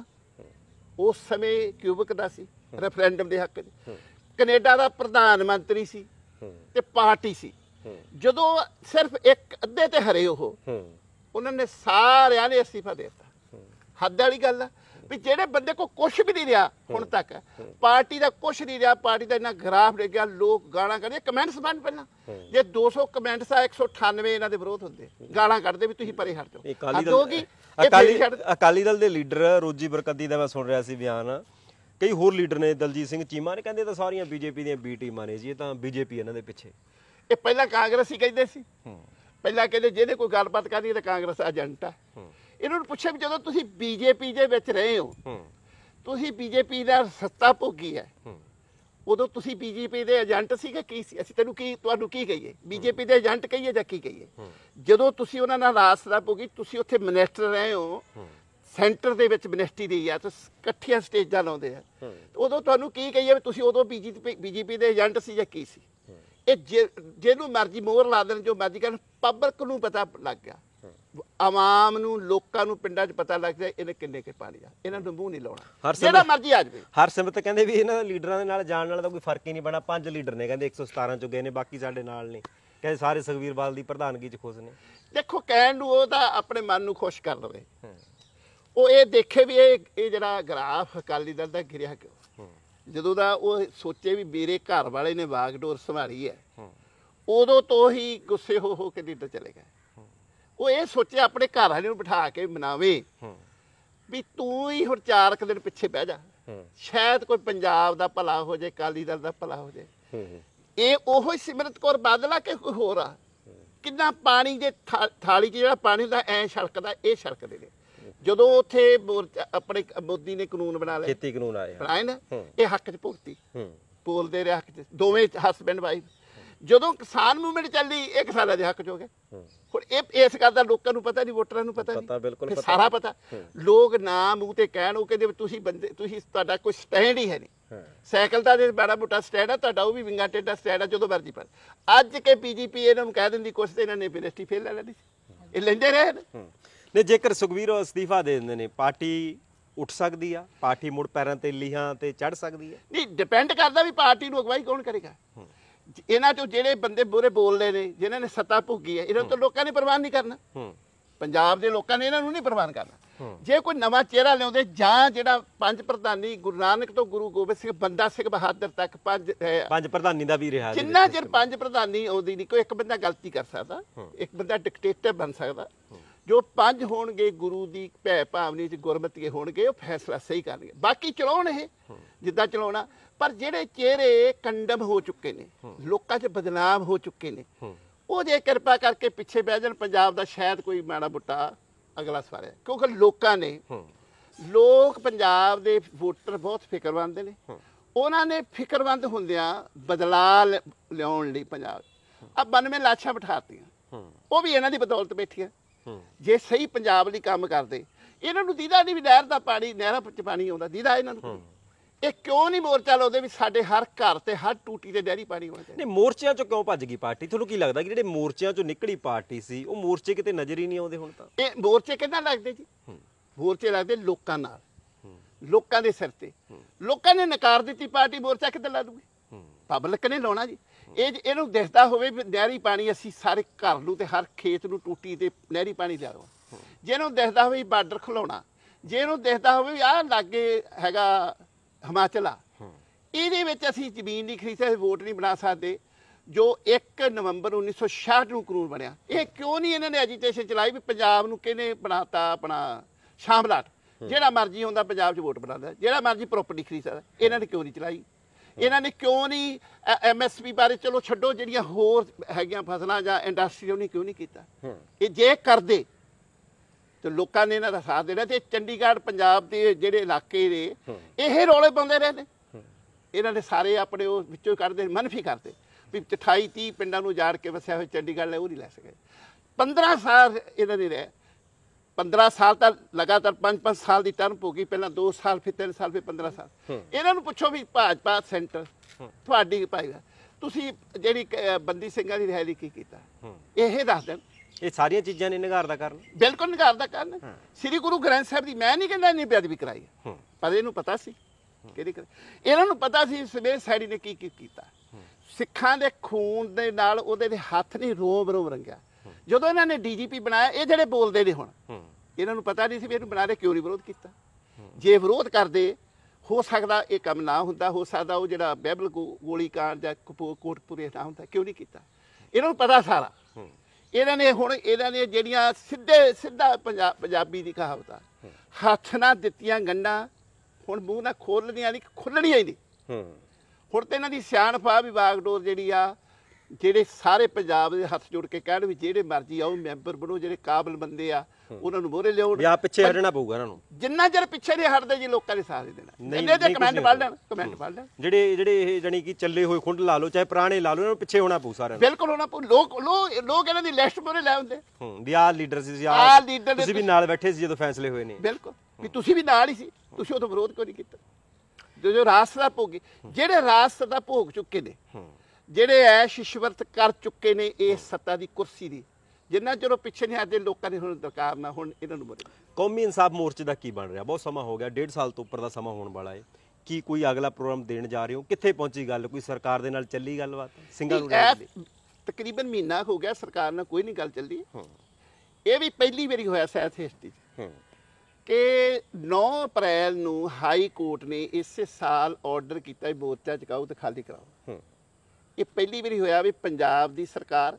ਉਸ ਸਮੇਂ ਕਿਊਬਿਕ ਦਾ ਸੀ, ਰੈਫਰੈਂਡਮ ਦੇ ਹੱਕ 'ਚ। ਕੈਨੇਡਾ ਦਾ ਪ੍ਰਧਾਨ ਮੰਤਰੀ ਸੀ ਤੇ ਪਾਰਟੀ ਸੀ। ਜਦੋਂ ਸਿਰਫ ਇੱਕ ਅੱਧੇ ਤੇ ਹਰੇ ਉਹ, ਉਹਨਾਂ ਨੇ ਸਾਰਿਆਂ ਨੇ ਅਸਤੀਫਾ ਦੇ ਦਿੱਤਾ। ਹੱਦ ਵਾਲੀ ਗੱਲ ਆ ਵੀ ਜਿਹੜੇ ਬੰਦੇ ਕੋ ਕੁਛ ਵੀ ਨਹੀਂ ਰਿਹਾ ਹੁਣ ਤੱਕ, ਪਾਰਟੀ ਦਾ ਕੁਛ ਨਹੀਂ ਰਿਹਾ, ਪਾਰਟੀ ਦਾ ਇੰਨਾ ਗ੍ਰਾਫ ਡਿੱਗ ਗਿਆ, ਲੋਕ ਗਾਲਾਂ ਕੱਢਦੇ। ਕਮੈਂਟਸ ਬਣ ਪਹਿਲਾਂ ਜੇ ਦੋ ਸੌ ਕਮੈਂਟਸ ਆ, ਇੱਕ ਸੌ ਅਠਾਨਵੇਂ ਇਹਨਾਂ ਦੇ ਵਿਰੋਧ ਹੁੰਦੇ, ਗਾਲਾਂ ਕੱਢਦੇ ਵੀ ਤੁਸੀਂ ਪਰੇ ਹਟ ਜਾਓ। ਅਕਾਲੀ ਅਕਾਲੀ ਦਲ ਦੇ ਲੀਡਰ ਰੋਜੀ ਬਰਕਤੀ ਦਾ ਮੈਂ ਸੁਣ ਰਿਹਾ ਸੀ ਬਿਆਨ, ਕਈ ਹੋਰ ਲੀਡਰ ਨੇ, ਦਲਜੀਤ ਸਿੰਘ ਚੀਮਾ ਨੇ, ਕਹਿੰਦੇ ਤਾਂ ਸਾਰੀਆਂ ਬੀਜੇਪੀ ਦੀਆਂ ਬੀ ਟੀਮਾਂ ਨੇ ਜੀ, ਇਹ ਤਾਂ ਬੀਜੇਪੀ ਇਹਨਾਂ ਦੇ ਪਿੱਛੇ। ਇਹ ਪਹਿਲਾਂ ਕਾਂਗਰਸੀ ਕਹਿੰਦੇ ਸੀ, ਪਹਿਲਾਂ ਕਹਿੰਦੇ ਜਿਹਦੇ ਕੋਈ ਗੱਲਬਾਤ ਕਰਨੀ ਤਾਂ ਕਾਂਗਰਸ ਏਜੰਟ ਆ। ਇਹਨਾਂ ਨੂੰ ਪੁੱਛਿਆ ਵੀ ਜਦੋਂ ਤੁਸੀਂ ਬੀਜੇਪੀ ਦੇ ਵਿੱਚ ਰਹੇ ਹੋ, ਤੁਸੀਂ ਬੀਜੇਪੀ ਦਾ ਸੱਤਾ ਭੋਗੀ ਹੈ, ਉਦੋਂ ਤੁਸੀਂ ਬੀਜੇਪੀ ਦੇ ਏਜੰਟ ਸੀਗੇ ਕੀ ਸੀ? ਅਸੀਂ ਤੈਨੂੰ ਕੀ ਤੁਹਾਨੂੰ ਕੀ ਕਹੀਏ, ਬੀਜੇਪੀ ਦੇ ਏਜੰਟ ਕਹੀਏ ਜਾਂ ਕੀ ਕਹੀਏ? ਜਦੋਂ ਤੁਸੀਂ ਉਹਨਾਂ ਨਾਲ ਰਾਜ ਸੱਤਾ ਭੋਗੀ, ਤੁਸੀਂ ਉੱਥੇ ਮਿਨਿਸਟਰ ਰਹੇ ਹੋ, ਸੈਂਟਰ ਦੇ ਵਿੱਚ ਮਿਨਿਸਟਰੀ ਦੀ ਆ, ਤੇ ਇਕੱਠੀਆਂ ਸਟੇਜਾਂ ਲਾਉਂਦੇ ਆ, ਉਦੋਂ ਤੁਹਾਨੂੰ ਕੀ ਕਹੀਏ ਵੀ ਤੁਸੀਂ ਉਦੋਂ ਬੀਜੇਪੀ ਬੀਜੇਪੀ ਦੇ ਏਜੰਟ ਸੀ ਜਾਂ ਕੀ ਸੀ? ਇਹ ਜਿਹਨੂੰ ਮਰਜ਼ੀ ਮੋਹਰ ਲਾ ਦੇਣ, ਜੋ ਮਰਜ਼ੀ ਕਰਨ, ਪਬਲਿਕ ਨੂੰ ਪਤਾ ਲੱਗ ਗਿਆ, ਆਵਾਮ ਨੂੰ, ਲੋਕਾਂ ਨੂੰ ਪਿੰਡਾਂ 'ਚ ਪਤਾ ਲੱਗ ਗਿਆ ਇਹਨੇ ਕਿੰਨੇ ਕੇ ਪਾਣੀ ਆ, ਇਹਨਾਂ ਨੂੰ ਮੂੰਹ ਨਹੀਂ ਲਾਉਣਾ, ਜਿਹੜਾ ਮਰਜ਼ੀ ਆ ਜਾਵੇ। ਹਰਸਿਮਰਤ ਕਹਿੰਦੇ ਵੀ ਇਹਨਾਂ ਦੇ ਲੀਡਰਾਂ ਦੇ ਨਾਲ ਜਾਣ ਨਾਲ ਤਾਂ ਕੋਈ ਫਰਕ ਹੀ ਨਹੀਂ ਪੈਣਾ। ਪੰਜ ਲੀਡਰ ਨੇ ਕਹਿੰਦੇ, ਇੱਕ ਸੌ ਸਤਾਰਾਂ ਚੋਂ ਗਏ ਨੇ, ਬਾਕੀ ਸਾਡੇ ਨਾਲ ਨੇ, ਕਹਿੰਦੇ ਸਾਰੇ ਸੁਖਬੀਰ ਬਾਦਲ ਦੀ ਪ੍ਰਧਾਨਗੀ 'ਚ ਖੁਸ਼ ਨੇ। ਦੇਖੋ, ਕਹਿਣ ਨੂੰ ਉਹ ਤਾਂ ਆਪਣੇ ਮਨ ਨੂੰ ਖੁਸ਼ ਕਰ ਲਵੇ, ਉਹ ਇਹ ਦੇਖੇ ਵੀ ਇਹ ਇਹ ਜਿਹੜਾ ਗ੍ਰਾਫ ਅਕਾਲੀ ਦਲ ਦਾ ਗਿਰਿਆ ਕਿਉਂ। ਜਦੋਂ ਦਾ ਉਹ ਸੋਚੇ ਵੀ ਮੇਰੇ ਘਰ ਵਾਲੇ ਨੇ ਵਾਗਡੋਰ ਸੰਭਾਲੀ ਹੈ, ਉਦੋਂ ਤੋਂ ਹੀ ਗੁੱਸੇ ਹੋ ਹੋ ਕੇ ਲੀਡਰ ਚਲੇ ਗਏ। ਉਹ ਇਹ ਸੋਚੇ ਆਪਣੇ ਘਰ ਵਾਲੇ ਨੂੰ ਬਿਠਾ ਕੇ ਮਨਾਵੇ ਵੀ ਤੂੰ ਹੀ ਹੁਣ ਚਾਰ ਕੁ ਦਿਨ ਪਿੱਛੇ ਬਹਿ ਜਾ, ਸ਼ਾਇਦ ਕੋਈ ਪੰਜਾਬ ਦਾ ਭਲਾ ਹੋ ਜਾਏ, ਅਕਾਲੀ ਦਲ ਦਾ ਭਲਾ ਹੋ ਜਾਏ। ਇਹ ਉਹੋ ਹੀ ਸਿਮਰਤ ਕੌਰ ਬਾਦਲ ਆ ਕਿ ਕੋਈ ਹੋਰ ਆ? ਕਿੰਨਾ ਪਾਣੀ ਦੇ ਥਾਲੀ 'ਚ ਜਿਹੜਾ ਪਾਣੀ ਹੁੰਦਾ ਐਂ ਛਲਕਦਾ, ਇਹ ਛਲਕਦੇ ਨੇ। ਜਦੋਂ ਉੱਥੇ ਆਪਣੇ ਮੋਦੀ ਨੇ ਕਾਨੂੰਨ ਬਣਾ ਲਿਆ, ਖੇਤੀ ਕਾਨੂੰਨ ਆਏ ਬਣਾਏ ਨਾ, ਇਹ ਹੱਕ 'ਚ ਭੁਗਤੀ, ਬੋਲਦੇ ਰਹੇ ਹੱਕ 'ਚ, ਦੋਵੇਂ ਹਸਬੈਂਡ ਵਾਈਫ। ਜਦੋਂ ਕਿਸਾਨ ਮੂਵਮੈਂਟ ਚੱਲੀ, ਇਹ ਕਿਸਾਨਾਂ ਦੇ ਹੱਕ 'ਚ ਹੋ ਗਏ। ਹੁਣ ਇਹ ਇਸ ਗੱਲ ਦਾ ਲੋਕਾਂ ਨੂੰ ਪਤਾ ਨਹੀਂ, ਵੋਟਰਾਂ ਨੂੰ ਪਤਾ ਨਹੀਂ, ਸਾਰਾ ਪਤਾ। ਲੋਕ ਨਾ ਮੂੰਹ ਤੇ ਕਹਿਣ, ਉਹ ਕਹਿੰਦੇ ਤੁਸੀਂ ਬੰਦੇ, ਤੁਸੀਂ ਤੁਹਾਡਾ ਕੋਈ ਸਟੈਂਡ ਹੀ ਹੈ ਨਹੀਂ। ਸਾਈਕਲ ਦਾ ਜੇ ਬੜਾ ਮੋਟਾ ਸਟੈਂਡ ਆ ਤੁਹਾਡਾ, ਉਹ ਵੀ ਵਿੰਗਾ ਟੇਡਾ ਸਟੈਂਡ ਆ, ਜਦੋਂ ਮਰਜ਼ੀ ਪਰ। ਅੱਜ ਕੇ ਬੀਜੇਪੀ ਇਹਨਾਂ ਨੂੰ ਕਹਿ ਦਿੰਦੀ ਕੁਛ, ਤੇ ਇਹਨਾਂ ਨੇ ਮਿਨਿਸਟਰੀ ਫੇਰ ਲੈ ਲੈਣੀ ਸੀ, ਇਹ ਲੈਂਦੇ ਰਹੇ ਨੇ। ਨਹੀਂ, ਜੇਕਰ ਸੁਖਬੀਰ ਅਸਤੀਫਾ ਦੇ ਦਿੰਦੇ ਨੇ, ਪਾਰਟੀ ਉੱਠ ਸਕਦੀ ਆ, ਪਾਰਟੀ ਮੁੜ ਪੈਰਾਂ ਤੇ ਲੀਹਾਂ ਤੇ ਚੜ ਸਕਦੀ ਹੈ? ਨਹੀਂ, ਡਿਪੈਂਡ ਕਰਦਾ ਵੀ ਪਾਰਟੀ ਨੂੰ ਅਗਵਾਈ ਕੌਣ ਕਰੇਗਾ। ਇਹਨਾਂ ਚੋਂ ਜਿਹੜੇ ਬੰਦੇ ਬੁਰੇ ਬੋਲਦੇ ਨੇ, ਜਿਨ੍ਹਾਂ ਨੇ ਸੱਤਾ ਭੋਗੀ ਹੈ, ਇਹਨਾਂ ਤੋਂ ਲੋਕਾਂ ਨੇ ਪ੍ਰਵਾਨ ਨਹੀਂ ਕਰਨਾ। ਪੰਜਾਬ ਦੇ ਲੋਕਾਂ ਨੇ ਇਹਨਾਂ ਨੂੰ ਨਹੀਂ ਪ੍ਰਵਾਨ ਕਰਨਾ। ਜੇ ਕੋਈ ਨਵਾਂ ਚਿਹਰਾ ਲਿਆਉਂਦੇ, ਜਾਂ ਜਿਹੜਾ ਪੰਜ ਪ੍ਰਧਾਨੀ ਗੁਰੂ ਨਾਨਕ ਤੋਂ ਗੁਰੂ ਗੋਬਿੰਦ ਸਿੰਘ, ਬੰਦਾ ਸਿੰਘ ਬਹਾਦਰ ਤੱਕ ਪੰਜ ਪੰਜ ਪ੍ਰਧਾਨੀ ਦਾ ਵੀ ਰਿਹਾ, ਜਿੰਨਾ ਚਿਰ ਪੰਜ ਪ੍ਰਧਾਨੀ ਆਉਂਦੀ ਨਹੀਂ, ਕੋਈ ਇੱਕ ਬੰਦਾ ਗਲਤੀ ਕਰ ਸਕਦਾ, ਇੱਕ ਬੰਦਾ ਡਿਕਟੇਟਰ ਬਣ ਸਕਦਾ। ਜੋ ਪੰਜ ਹੋਣਗੇ ਗੁਰੂ ਦੀ ਭੈ ਭਾਵਨੀ 'ਚ ਗੁਰਮਤਿ ਹੋਣਗੇ, ਉਹ ਫੈਸਲਾ ਸਹੀ ਕਰਨਗੇ। ਬਾਕੀ ਚਲਾਉਣ ਇਹ ਜਿੱਦਾਂ ਚਲਾਉਣਾ, ਪਰ ਜਿਹੜੇ ਚਿਹਰੇ ਕੰਡਮ ਹੋ ਚੁੱਕੇ ਨੇ, ਲੋਕਾਂ 'ਚ ਬਦਨਾਮ ਹੋ ਚੁੱਕੇ ਨੇ, ਉਹ ਜੇ ਕਿਰਪਾ ਕਰਕੇ ਪਿੱਛੇ ਬਹਿ ਜਾਣ, ਪੰਜਾਬ ਦਾ ਸ਼ਾਇਦ ਕੋਈ ਮਾੜਾ ਮੋਟਾ ਅਗਲਾ ਸਵਾਰਿਆ। ਕਿਉਂਕਿ ਲੋਕਾਂ ਨੇ, ਲੋਕ ਪੰਜਾਬ ਦੇ ਵੋਟਰ ਬਹੁਤ ਫਿਕਰਮੰਦ ਨੇ, ਉਹਨਾਂ ਨੇ ਫਿਕਰਮੰਦ ਹੁੰਦਿਆਂ ਬਦਲਾਅ ਲਿਆਉਣ ਲਈ ਪੰਜਾਬ ਆ ਬਾਨਵੇਂ ਲਾਸ਼ਾਂ ਬਿਠਾਤੀਆਂ, ਉਹ ਵੀ ਇਹਨਾਂ ਦੀ ਬਦੌਲਤ ਬੈਠੀਆਂ। ਜੇ ਸਹੀ ਪੰਜਾਬ ਲਈ ਕੰਮ ਕਰਦੇ, ਇਹਨਾਂ ਨੂੰ ਦੀਦਾ ਨਹੀਂ ਵੀ ਨਹਿਰ ਦਾ ਪਾਣੀ, ਨਹਿਰਾਂ 'ਚ ਪਾਣੀ ਆਉਂਦਾ, ਦੀਦਾ ਇਹਨਾਂ ਨੂੰ। ਇਹ ਕਿਉਂ ਨਹੀਂ ਮੋਰਚਾ ਲਾਉਂਦੇ ਵੀ ਸਾਡੇ ਹਰ ਘਰ ਤੇ ਹਰ ਟੂਟੀ ਤੇ ਡੈਰੀ ਪਾਣੀ ਹੋਣਾ ਚਾਹੀਦਾ? ਨਹੀਂ, ਮੋਰਚਿਆਂ ਚੋਂ ਕਿਉਂ ਭੱਜ ਗਈ ਪਾਰਟੀ? ਤੁਹਾਨੂੰ ਕੀ ਲੱਗਦਾ ਕਿ ਜਿਹੜੇ ਮੋਰਚਿਆਂ ਚੋਂ ਨਿਕਲੀ ਪਾਰਟੀ ਸੀ, ਉਹ ਮੋਰਚੇ ਕਿਤੇ ਨਜ਼ਰ ਹੀ ਨਹੀਂ ਆਉਂਦੇ ਹੁਣ ਤਾਂ? ਇਹ ਮੋਰਚੇ ਕਿਹਨਾਂ ਲੱਗਦੇ ਜੀ? ਮੋਰਚੇ ਲੱਗਦੇ ਲੋਕਾਂ ਨਾਲ, ਲੋਕਾਂ ਦੇ ਸਿਰ ਤੇ। ਲੋਕਾਂ ਨੇ ਨਕਾਰ ਦਿੱਤੀ ਪਾਰਟੀ, ਮੋਰਚਾ ਕਿੱਦਾਂ ਲਾ ਦੂਗੀ? ਪਬਲਿਕ ਨੇ ਲਾਉਣਾ ਜੀ। ਇਹ ਇਹਨੂੰ ਦਿਖਦਾ ਹੋਵੇ ਵੀ ਨਹਿਰੀ ਪਾਣੀ ਅਸੀਂ ਸਾਰੇ ਘਰ ਨੂੰ ਤੇ ਹਰ ਖੇਤ ਨੂੰ ਟੂਟੀ ਤੇ ਨਹਿਰੀ ਪਾਣੀ ਲਿਆ ਦੋ, ਜੇ ਇਹਨੂੰ ਦਿਖਦਾ ਹੋਵੇ ਬਾਰਡਰ ਖਲਾਉਣਾ, ਜੇ ਇਹਨੂੰ ਦਿਖਦਾ ਹੋਵੇ ਵੀ ਆਹ ਲਾਗੇ ਹੈਗਾ ਹਿਮਾਚਲ ਆ, ਇਹਦੇ ਵਿੱਚ ਅਸੀਂ ਜ਼ਮੀਨ ਨਹੀਂ ਖਰੀਦ ਸਕਦੇ, ਵੋਟ ਨਹੀਂ ਬਣਾ ਸਕਦੇ, ਜੋ ਇੱਕ ਨਵੰਬਰ ਉੱਨੀ ਸੌ ਛਿਆਹਠ ਨੂੰ ਕਾਨੂੰਨ ਬਣਿਆ, ਇਹ ਕਿਉਂ ਨਹੀਂ ਇਹਨਾਂ ਨੇ ਐਜੀਟੇਸ਼ਨ ਚਲਾਈ ਵੀ ਪੰਜਾਬ ਨੂੰ ਕਿਹਨੇ ਬਣਾਤਾ ਆਪਣਾ ਸ਼ਾਮਲਾਟ, ਜਿਹੜਾ ਮਰਜ਼ੀ ਹੁੰਦਾ ਪੰਜਾਬ 'ਚ ਵੋਟ ਬਣਾਉਂਦਾ, ਜਿਹੜਾ ਮਰਜ਼ੀ ਪ੍ਰੋਪਰਟੀ ਖਰੀਦ ਸਕਦਾ? ਇਹਨਾਂ ਨੇ ਕਿਉਂ ਨਹੀਂ ਚਲਾਈ? ਇਹਨਾਂ ਨੇ ਕਿਉਂ ਨਹੀਂ ਐਮ ਐਸ ਪੀ ਬਾਰੇ, ਚਲੋ ਛੱਡੋ, ਜਿਹੜੀਆਂ ਹੋਰ ਹੈਗੀਆਂ ਫਸਲਾਂ ਜਾਂ ਇੰਡਸਟਰੀ, ਉਹਨੇ ਕਿਉਂ ਨਹੀਂ ਕੀਤਾ? ਇਹ ਜੇ ਕਰਦੇ ਤੇ ਲੋਕਾਂ ਨੇ ਇਹਨਾਂ ਦਾ ਸਾਥ ਦੇਣਾ। ਤੇ ਚੰਡੀਗੜ੍ਹ ਪੰਜਾਬ ਦੇ ਜਿਹੜੇ ਇਲਾਕੇ ਨੇ, ਇਹ ਰੌਲੇ ਪਾਉਂਦੇ ਰਹੇ ਨੇ, ਇਹਨਾਂ ਨੇ ਸਾਰੇ ਆਪਣੇ ਉਹ ਵਿੱਚੋਂ ਕੱਢਦੇ, ਮਨਫੀ ਕਰਦੇ ਵੀ ਅਠਾਈ ਤੀਹ ਪਿੰਡਾਂ ਨੂੰ ਉਜਾੜ ਕੇ ਵਸਿਆ ਹੋਇਆ ਚੰਡੀਗੜ੍ਹ ਲੈ ਉਹ ਨਹੀਂ ਲੈ ਸਕੇ। ਪੰਦਰਾਂ ਸਾਲ ਇਹਨਾਂ ਨੇ ਰਹੇ, ਪੰਦਰਾਂ ਸਾਲ ਤਾਂ ਲਗਾਤਾਰ ਪੰਜ ਪੰਜ ਸਾਲ ਦੀ ਟਰਮ ਹੋ ਗਈ, ਪਹਿਲਾਂ ਦੋ ਸਾਲ ਫਿਰ ਤਿੰਨ ਸਾਲ ਫਿਰ ਪੰਦਰਾਂ ਸਾਲ। ਇਹਨਾਂ ਨੂੰ ਪੁੱਛੋ ਵੀ ਭਾਜਪਾ ਸੈਂਟਰ ਤੁਹਾਡੀ ਭਾਈ ਤੁਸੀਂ ਜਿਹੜੀ ਬੰਦੀ ਸਿੰਘਾਂ ਦੀ ਰਿਹਾਈ ਲਈ ਕੀ ਕੀਤਾ, ਇਹ ਦੱਸ ਦੇਣ। ਇਹ ਸਾਰੀਆਂ ਚੀਜ਼ਾਂ ਨੇ ਨਿਗਾਰ ਦਾ ਕਾਰਨ, ਬਿਲਕੁਲ ਨਿਗਾਰ ਦਾ ਕਾਰਨ। ਸ੍ਰੀ ਗੁਰੂ ਗ੍ਰੰਥ ਸਾਹਿਬ ਦੀ ਮੈਂ ਨਹੀਂ ਕਹਿੰਦਾ ਇੰਨੀ ਬੇਅਦਬੀ ਕਰਾਈ, ਪਰ ਇਹਨੂੰ ਪਤਾ ਸੀ ਕਿਹੜੀ ਕਰ ਇਹਨਾਂ ਨੂੰ ਪਤਾ ਸੀ ਸਵੇਰ ਸੈਣੀ ਨੇ ਕੀ ਕੀ ਕੀਤਾ। ਸਿੱਖਾਂ ਦੇ ਖੂਨ ਦੇ ਨਾਲ ਉਹਦੇ ਦੇ ਹੱਥ ਨਹੀਂ ਰੋਮ ਰੋਮ ਰੰਗਿਆ। ਜਦੋਂ ਇਹਨਾਂ ਨੇ ਡੀਜੀਪੀ ਬਣਾਇਆ, ਇਹ ਜਿਹੜੇ ਬੋਲਦੇ ਨੇ ਹੁਣ, ਇਹਨਾਂ ਨੂੰ ਪਤਾ ਨਹੀਂ ਸੀ ਵੀ ਇਹਨੂੰ ਬਣਾ ਰਹੇ ਕਿਉਂ ਨਹੀਂ ਵਿਰੋਧ ਕੀਤਾ। ਜੇ ਵਿਰੋਧ ਕਰਦੇ ਹੋ ਸਕਦਾ ਇਹ ਕੰਮ ਨਾ ਹੁੰਦਾ, ਹੋ ਸਕਦਾ ਉਹ ਜਿਹੜਾ ਬਾਈਬਲ ਗੋਲੀ ਕਾਂਡ ਜਾਂ ਕੋਟਪੁਰੇ ਨਾ ਹੁੰਦਾ, ਕਿਉਂ ਨਹੀਂ ਕੀਤਾ। ਇਹਨਾਂ ਨੂੰ ਪਤਾ ਸਾਰਾ। ਇਹਨਾਂ ਨੇ ਹੁਣ ਇਹਨਾਂ ਨੇ ਜਿਹੜੀਆਂ ਸਿੱਧੇ ਸਿੱਧਾ ਪੰਜਾਬ ਪੰਜਾਬੀ ਦੀ ਕਹਾਵਤ ਆ, ਹੱਥ ਨਾਲ ਦਿੱਤੀਆਂ ਗੰਢਾਂ ਹੁਣ ਮੂੰਹ ਨਾਲ ਖੋਲਣੀਆਂ ਨਹੀਂ, ਖੁੱਲਣੀਆਂ ਹੀ ਨਹੀਂ। ਹੁਣ ਤੇ ਇਹਨਾਂ ਦੀ ਸਿਆਣਪ ਆ ਵੀ ਬਾਗਡੋਰ ਜਿਹੜੀ ਆ, ਜਿਹੜੇ ਸਾਰੇ ਪੰਜਾਬ ਦੇ ਹੱਥ ਜੋੜ ਕੇ ਕਹਿਣ ਵੀ ਜਿਹੜੇ ਮਰਜ਼ੀ ਆਓ ਮੈਂਬਰ ਬਣੋ, ਜਿਹੜੇ ਕਾਬਲ ਬੰਦੇ ਆ ਉਹਨਾਂ ਨੂੰ ਮੋਹਰੇ ਲਿਆਉਣ। ਜਾਂ ਪਿੱਛੇ ਹਟਣਾ ਪਊਗਾ ਇਹਨਾਂ ਨੂੰ, ਜਿੰਨਾ ਚਿਰ ਪਿੱਛੇ ਨਹੀਂ ਹਟਦੇ ਜੀ ਲੋਕਾਂ ਨੇ ਸਾਥ ਦੇਣਾ। ਇਹਨੇ ਤੇ ਕਮੈਂਟ ਪੜ੍ਹ ਲੈਣ, ਕਮੈਂਟ ਪੜ੍ਹ ਲੈਣ। ਜਿਹੜੇ ਜਿਹੜੇ ਇਹ ਜਾਨੀ ਕਿ ਚੱਲੇ ਹੋਏ ਖੁੰਡ ਲਾ ਲਓ ਚਾਹੇ ਪੁਰਾਣੇ ਲਾ ਲਓ, ਇਹਨਾਂ ਨੂੰ ਪਿੱਛੇ ਹੋਣਾ ਪਊ ਸਾਰਿਆਂ ਨੂੰ। ਬਿਲਕੁਲ ਹੋਣਾ ਪਊ। ਲੋਕ ਲੋਕ ਇਹਨਾਂ ਦੀ ਲਿਸਟ ਮੋਹਰੇ ਲੈ ਆਉਂਦੇ ਵੀ ਆਹ ਲੀਡਰ ਸੀ, ਆਹ ਲੀਡਰ ਤੁਸੀਂ ਵੀ ਨਾਲ ਬੈਠੇ ਸੀ ਜਦੋਂ ਫੈਸਲੇ ਹੋਏ ਨੇ। ਬਿਲਕੁਲ ਵੀ ਤੁਸੀਂ ਵੀ ਨਾਲ ਹੀ ਸੀ, ਤੁਸੀਂ ਉਦੋਂ ਵਿਰੋਧ ਕਿਉਂ ਨਹੀਂ ਕੀਤਾ। ਜੋ ਰਾਸਤ ਦਾ ਭੋਗ, ਜਿਹੜੇ ਰਾਸਤ ਦਾ ਭੋਗ ਚੁੱਕੇ ਨੇ, ਜਿਹੜੇ ਐਸ਼ ਇਸ਼ਵਰਤ ਕਰ ਚੁੱਕੇ ਨੇ ਇਸ ਸੱਤਾ ਦੀ ਕੁਰਸੀ ਦੀ, ਜਿੰਨਾ ਚਿਰ ਪਿੱਛੇ ਨਹੀਂ ਹਟਦੇ ਲੋਕਾਂ ਨੇ ਹੁਣ ਦਰਕਾਰ ਨਾ ਹੁਣ ਇਹਨਾਂ ਨੂੰ ਮੋੜੇ। ਕੌਮੀ ਇਨਸਾਫ ਮੋਰਚੇ ਦਾ ਕੀ ਬਣ ਰਿਹਾ? ਬਹੁਤ ਸਮਾਂ ਹੋ ਗਿਆ, ਡੇਢ ਸਾਲ ਤੋਂ ਉੱਪਰ ਦਾ ਸਮਾਂ ਹੋਣ ਵਾਲਾ ਹੈ। ਕੀ ਕੋਈ ਅਗਲਾ ਪ੍ਰੋਗਰਾਮ ਦੇਣ ਜਾ ਰਹੇ ਹੋ? ਕਿੱਥੇ ਪਹੁੰਚੀ ਗੱਲ? ਕੋਈ ਸਰਕਾਰ ਦੇ ਨਾਲ ਚੱਲੀ ਗੱਲਬਾਤ ਸਿੰਘਾਂ ਨੂੰ? ਤਕਰੀਬਨ ਮਹੀਨਾ ਹੋ ਗਿਆ ਸਰਕਾਰ ਨਾਲ ਕੋਈ ਨਹੀਂ ਗੱਲ ਚੱਲੀ। ਇਹ ਵੀ ਪਹਿਲੀ ਵਾਰੀ ਹੋਇਆ ਸ਼ਾਇਦ ਹਿਸਟਰੀ 'ਚ ਕਿ ਨੌਂ ਅਪ੍ਰੈਲ ਨੂੰ ਹਾਈ ਕੋਰਟ ਨੇ ਇਸੇ ਸਾਲ ਆਰਡਰ ਕੀਤਾ ਮੋਰਚਾ ਚੁਕਾਓ ਤੇ ਖਾਲੀ ਕਰਾਓ। ਇਹ ਪਹਿਲੀ ਵਾਰੀ ਹੋਇਆ ਵੀ ਪੰਜਾਬ ਦੀ ਸਰਕਾਰ,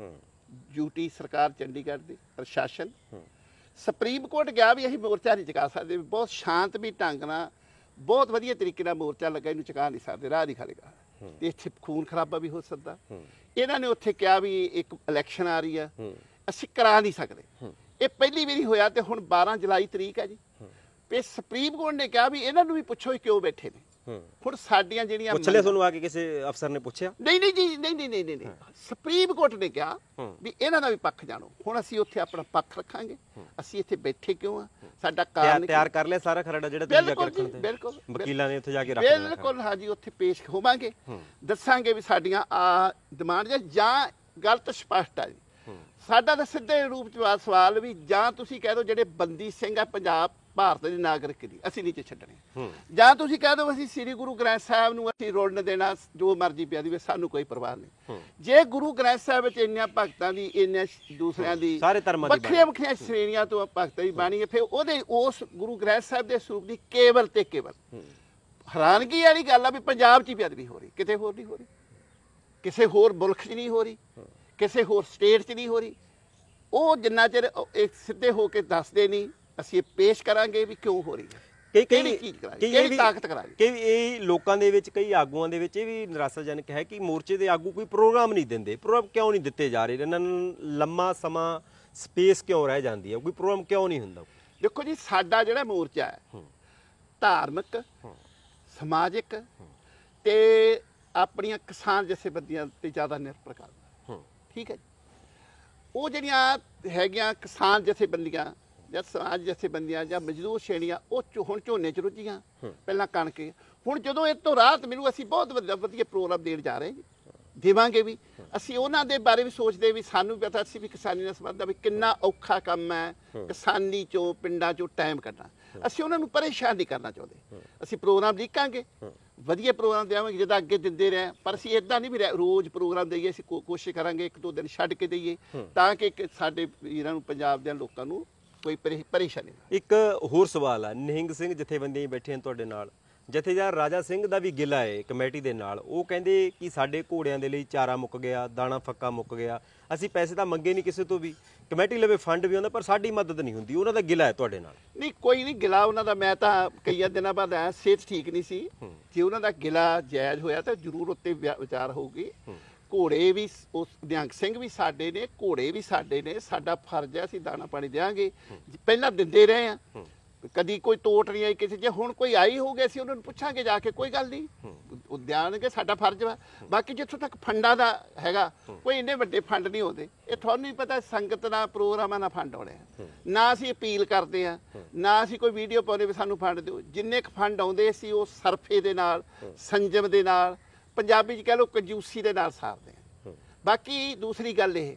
ਯੂਟੀ ਸਰਕਾਰ, ਚੰਡੀਗੜ੍ਹ ਦੀ ਪ੍ਰਸ਼ਾਸਨ ਸੁਪਰੀਮ ਕੋਰਟ ਗਿਆ ਵੀ ਅਸੀਂ ਮੋਰਚਾ ਨਹੀਂ ਚੁਕਾ ਸਕਦੇ। ਬਹੁਤ ਸ਼ਾਂਤਮਈ ਢੰਗ ਨਾਲ ਬਹੁਤ ਵਧੀਆ ਤਰੀਕੇ ਨਾਲ ਮੋਰਚਾ ਲੱਗਾ, ਇਹਨੂੰ ਚੁਕਾ ਨਹੀਂ ਸਕਦੇ, ਰਾਹ ਨਹੀਂ ਖਾਲੇਗਾ ਤੇ ਇੱਥੇ ਖੂਨ ਖਰਾਬਾ ਵੀ ਹੋ ਸਕਦਾ। ਇਹਨਾਂ ਨੇ ਉੱਥੇ ਕਿਹਾ ਵੀ ਇੱਕ ਇਲੈਕਸ਼ਨ ਆ ਰਹੀ ਆ, ਅਸੀਂ ਕਰਾ ਨਹੀਂ ਸਕਦੇ। ਇਹ ਪਹਿਲੀ ਵਾਰੀ ਹੋਇਆ ਤੇ ਹੁਣ ਬਾਰਾਂ ਜੁਲਾਈ ਤਰੀਕ ਹੈ ਜੀ। ਤੇ ਸੁਪਰੀਮ ਕੋਰਟ ਨੇ ਕਿਹਾ ਵੀ ਇਹਨਾਂ ਨੂੰ ਵੀ ਪੁੱਛੋ ਕਿਉਂ ਬੈਠੇ ਨੇ। ਹੁਣ ਸਾਡੀਆਂ ਜਿਹੜੀਆਂ ਪੁੱਛ ਲਿਆ ਤੁਹਾਨੂੰ ਆ ਕੇ ਕਿਸੇ ਅਫਸਰ ਨੇ ਪੁੱਛਿਆ? ਨਹੀਂ ਨਹੀਂ ਜੀ, ਨਹੀਂ ਨਹੀਂ ਨਹੀਂ ਨਹੀਂ ਸੁਪਰੀਮ ਕੋਰਟ ਨੇ ਕਿਹਾ ਵੀ ਇਹਨਾਂ ਦਾ ਵੀ ਪੱਖ ਜਾਣੋ। ਹੁਣ ਅਸੀਂ ਉੱਥੇ ਆਪਣਾ ਪੱਖ ਰੱਖਾਂਗੇ, ਅਸੀਂ ਇੱਥੇ ਬੈਠੇ ਕਿਉਂ ਆ, ਸਾਡਾ ਕਾਰਨ ਤਿਆਰ ਕਰ ਲਿਆ ਸਾਰਾ ਖਰੜਾ ਜਿਹੜਾ ਤੁਸੀਂ ਜਾ ਕੇ ਰੱਖਣ ਤੇ? ਬਿਲਕੁਲ ਵਕੀਲਾਂ ਨੇ ਉੱਥੇ ਜਾ ਕੇ ਰੱਖਣਾ। ਬਿਲਕੁਲ ਹਾਂਜੀ, ਉੱਥੇ ਪੇਸ਼ ਹੋਵਾਂਗੇ, ਦੱਸਾਂਗੇ ਵੀ ਸਾਡੀਆਂ ਆ ਡਿਮਾਂਡ ਜਾਂ ਗਲਤ ਸਪਸ਼ਟ ਆ ਜੀ। ਸਾਡਾ ਤਾਂ ਸਿੱਧੇ ਰੂਪ ਚ ਸਵਾਲ ਵੀ ਜਾਂ ਤੁਸੀਂ ਕਹਿ ਦਿਓ ਜਿਹੜੇ ਬੰਦੀ ਸਿੰਘ ਆ ਪੰਜਾਬ ਭਾਰਤ ਦੇ ਨਾਗਰਿਕ ਦੀ ਅਸੀਂ ਨੀਚੇ ਛੱਡਣੇ, ਜਾਂ ਤੁਸੀਂ ਕਹਿ ਦਿਓ ਅਸੀਂ ਸ੍ਰੀ ਗੁਰੂ ਗ੍ਰੰਥ ਸਾਹਿਬ ਨੂੰ ਅਸੀਂ ਰੋਲਣ ਦੇਣਾ, ਜੋ ਮਰਜ਼ੀ ਪਿਆ ਦੀ ਸਾਨੂੰ ਕੋਈ ਪਰਵਾਹ ਨਹੀਂ। ਜੇ ਗੁਰੂ ਗ੍ਰੰਥ ਸਾਹਿਬ ਵਿੱਚ ਇੰਨੀਆਂ ਭਗਤਾਂ ਦੀ, ਇੰਨੇ ਦੂਸਰਿਆਂ ਦੀ, ਸਾਰੇ ਧਰਮਾਂ ਦੀ ਵੱਖਰੀਆਂ ਵੱਖਰੀਆਂ ਸ਼੍ਰੇਣੀਆਂ ਤੋਂ ਭਗਤਾਂ ਦੀ ਬਾਣੀ ਹੈ, ਫਿਰ ਉਹਦੇ ਉਸ ਗੁਰੂ ਗ੍ਰੰਥ ਸਾਹਿਬ ਦੇ ਸਰੂਪ ਦੀ ਕੇਵਲ ਤੇ ਕੇਵਲ ਹੈਰਾਨਗੀ ਵਾਲੀ ਗੱਲ ਆ ਵੀ ਪੰਜਾਬ 'ਚ ਹੀ ਬੇਅਦਬੀ ਹੋ ਰਹੀ, ਕਿਤੇ ਹੋਰ ਨਹੀਂ ਹੋ ਰਹੀ, ਕਿਸੇ ਹੋਰ ਮੁਲਕ 'ਚ ਨਹੀਂ ਹੋ ਰਹੀ, ਕਿਸੇ ਹੋਰ ਸਟੇਟ 'ਚ ਨਹੀਂ ਹੋ ਰਹੀ। ਉਹ ਜਿੰਨਾ ਚਿਰ ਸਿੱਧੇ ਹੋ ਕੇ ਦੱਸਦੇ ਨਹੀਂ, ਅਸੀਂ ਇਹ ਪੇਸ਼ ਕਰਾਂਗੇ ਵੀ ਕਿਉਂ ਹੋ ਰਹੀ ਹੈ, ਕਿਹੜੀ ਚੀਜ਼ ਕਰਾਈ, ਕਿਹੜੀ ਤਾਕਤ ਕਰਾਈ। ਕਿ ਇਹ ਲੋਕਾਂ ਦੇ ਵਿੱਚ, ਕਈ ਆਗੂਆਂ ਦੇ ਵਿੱਚ ਇਹ ਵੀ ਨਿਰਾਸ਼ਾਜਨਕ ਹੈ ਕਿ ਮੋਰਚੇ ਦੇ ਆਗੂ ਕੋਈ ਪ੍ਰੋਗਰਾਮ ਨਹੀਂ ਦਿੰਦੇ। ਪ੍ਰੋਗਰਾਮ ਕਿਉਂ ਨਹੀਂ ਦਿੱਤੇ ਜਾ ਰਹੇ? ਇਹਨਾਂ ਨੂੰ ਲੰਮਾ ਸਮਾਂ ਸਪੇਸ ਕਿਉਂ ਰਹਿ ਜਾਂਦੀ ਹੈ? ਕੋਈ ਪ੍ਰੋਗਰਾਮ ਕਿਉਂ ਨਹੀਂ ਹੁੰਦਾ? ਦੇਖੋ ਜੀ, ਸਾਡਾ ਜਿਹੜਾ ਮੋਰਚਾ ਹੈ ਧਾਰਮਿਕ, ਸਮਾਜਿਕ ਤੇ ਆਪਣੀਆਂ ਕਿਸਾਨ ਜਥੇਬੰਦੀਆਂ ਤੇ ਜ਼ਿਆਦਾ ਨਿਰਭਰ ਕਰਦਾ। ਠੀਕ ਹੈ ਜੀ, ਉਹ ਜਿਹੜੀਆਂ ਹੈਗੀਆਂ ਕਿਸਾਨ ਜਥੇਬੰਦੀਆਂ ਜਾਂ ਸਮਾਜ ਜਥੇਬੰਦੀਆਂ ਜਾਂ ਮਜ਼ਦੂਰ ਸ਼੍ਰੇਣੀਆਂ, ਉਹ ਹੁਣ ਝੋਨੇ 'ਚ ਰੁੱਝੀਆਂ, ਪਹਿਲਾਂ ਕਣਕ। ਹੁਣ ਜਦੋਂ ਇਹ ਤੋਂ ਰਾਹਤ ਮਿਲੂ ਅਸੀਂ ਬਹੁਤ ਵਧੀਆ ਵਧੀਆ ਪ੍ਰੋਗਰਾਮ ਦੇਣ ਜਾ ਰਹੇ ਜੀ, ਦੇਵਾਂਗੇ ਵੀ। ਅਸੀਂ ਉਹਨਾਂ ਦੇ ਬਾਰੇ ਵੀ ਸੋਚਦੇ ਵੀ ਸਾਨੂੰ ਪਤਾ ਅਸੀਂ ਵੀ ਕਿਸਾਨੀ ਨਾਲ ਸੰਬੰਧ ਆ ਵੀ ਕਿੰਨਾ ਔਖਾ ਕੰਮ ਹੈ ਕਿਸਾਨੀ 'ਚੋਂ ਪਿੰਡਾਂ 'ਚੋਂ ਟਾਈਮ ਕੱਢਣਾ। ਅਸੀਂ ਉਹਨਾਂ ਨੂੰ ਪਰੇਸ਼ਾਨ ਨਹੀਂ ਕਰਨਾ ਚਾਹੁੰਦੇ। ਅਸੀਂ ਪ੍ਰੋਗਰਾਮ ਲਿਖਾਂਗੇ, ਵਧੀਆ ਪ੍ਰੋਗਰਾਮ ਦੇਵਾਂਗੇ ਜਿੱਦਾਂ ਅੱਗੇ ਦਿੰਦੇ ਰਹੇ, ਪਰ ਅਸੀਂ ਇੱਦਾਂ ਨਹੀਂ ਵੀ ਰੋਜ਼ ਪ੍ਰੋਗਰਾਮ ਦੇਈਏ। ਅਸੀਂ ਕੋਸ਼ਿਸ਼ ਕਰਾਂਗੇ ਇੱਕ ਦੋ ਦਿਨ ਛੱਡ ਕੇ ਦੇਈਏ ਤਾਂ ਕਿ ਸਾਡੇ ਵੀਰਾਂ ਨੂੰ, ਪੰਜਾਬ ਦੇ ਲੋਕਾਂ ਨੂੰ ਕੋਈ ਪਰੇਸ਼ਾਨੀ ਨਾ। ਇੱਕ ਹੋਰ ਸਵਾਲ ਆ, ਨਿਹੰਗ ਸਿੰਘ ਜਥੇਬੰਦੀਆਂ ਬੈਠੇ ਹਨ ਤੁਹਾਡੇ ਨਾਲ, ਜਥੇਦਾਰ ਰਾਜਾ ਸਿੰਘ ਦਾ ਵੀ ਗਿਲਾ ਹੈ ਕਮੇਟੀ ਦੇ ਨਾਲ। ਉਹ ਕਹਿੰਦੇ ਕਿ ਸਾਡੇ ਘੋੜਿਆਂ ਦੇ ਲਈ ਚਾਰਾ ਮੁੱਕ ਗਿਆ, ਦਾਣਾ ਫੱਕਾ ਮੁੱਕ ਗਿਆ, ਅਸੀਂ ਪੈਸੇ ਤਾਂ ਮੰਗੇ ਨਹੀਂ ਕਿਸੇ ਤੋਂ ਵੀ, ਕਮੇਟੀ ਲਵੇ ਫੰਡ ਵੀ ਆਉਂਦਾ ਪਰ ਸਾਡੀ ਮਦਦ ਨਹੀਂ ਹੁੰਦੀ। ਉਹਨਾਂ ਦਾ ਗਿਲਾ ਹੈ ਤੁਹਾਡੇ ਨਾਲ? ਨਹੀਂ, ਕੋਈ ਨਹੀਂ ਗਿਲਾ ਉਹਨਾਂ ਦਾ। ਮੈਂ ਤਾਂ ਕਈਆਂ ਦਿਨਾਂ ਬਾਅਦ ਆਇਆ, ਸਿਹਤ ਠੀਕ ਨਹੀਂ ਸੀ। ਜੇ ਉਹਨਾਂ ਦਾ ਗਿਲਾ ਜਾਇਜ਼ ਹੋਇਆ ਤਾਂ ਜ਼ਰੂਰ ਉੱਤੇ ਵਿਚਾਰ ਹੋਊਗੀ। ਘੋੜੇ ਵੀ ਉਸ ਨਿਹੰਗ ਸਿੰਘ ਵੀ ਸਾਡੇ ਨੇ, ਘੋੜੇ ਵੀ ਸਾਡੇ ਨੇ, ਸਾਡਾ ਫਰਜ਼ ਹੈ ਅਸੀਂ ਦਾਣਾ ਪਾਣੀ ਦਿਆਂਗੇ, ਪਹਿਲਾਂ ਦਿੰਦੇ ਰਹੇ ਆ, ਕਦੀ ਕੋਈ ਤੋਟ ਨਹੀਂ ਆਈ ਕਿਸੇ। ਜੇ ਹੁਣ ਕੋਈ ਆਈ ਹੋਊਗੀ ਅਸੀਂ ਉਹਨਾਂ ਨੂੰ ਪੁੱਛਾਂਗੇ ਜਾ ਕੇ, ਕੋਈ ਗੱਲ ਨਹੀਂ, ਉਦਿਆਨਗੇ, ਸਾਡਾ ਫਰਜ਼ ਵਾ। ਬਾਕੀ ਜਿੱਥੋਂ ਤੱਕ ਫੰਡਾਂ ਦਾ ਹੈਗਾ, ਕੋਈ ਇੰਨੇ ਵੱਡੇ ਫੰਡ ਨਹੀਂ ਆਉਂਦੇ। ਇਹ ਤੁਹਾਨੂੰ ਹੀ ਪਤਾ, ਸੰਗਤ ਨਾਲ ਪ੍ਰੋਗਰਾਮਾਂ ਨਾਲ ਫੰਡ ਆਉਣੇ ਆ। ਨਾ ਅਸੀਂ ਅਪੀਲ ਕਰਦੇ ਆ, ਨਾ ਅਸੀਂ ਕੋਈ ਵੀਡੀਓ ਪਾਉਂਦੇ ਵੀ ਸਾਨੂੰ ਫੰਡ ਦਿਓ। ਜਿੰਨੇ ਕੁ ਫੰਡ ਆਉਂਦੇ ਸੀ ਉਹ ਸਰਫੇ ਦੇ ਨਾਲ, ਸੰਜਮ ਦੇ ਨਾਲ, ਪੰਜਾਬੀ 'ਚ ਕਹਿ ਲਓ ਕੰਜੂਸੀ ਦੇ ਨਾਲ ਸਾਰਦੇ ਆ। ਬਾਕੀ ਦੂਸਰੀ ਗੱਲ, ਇਹ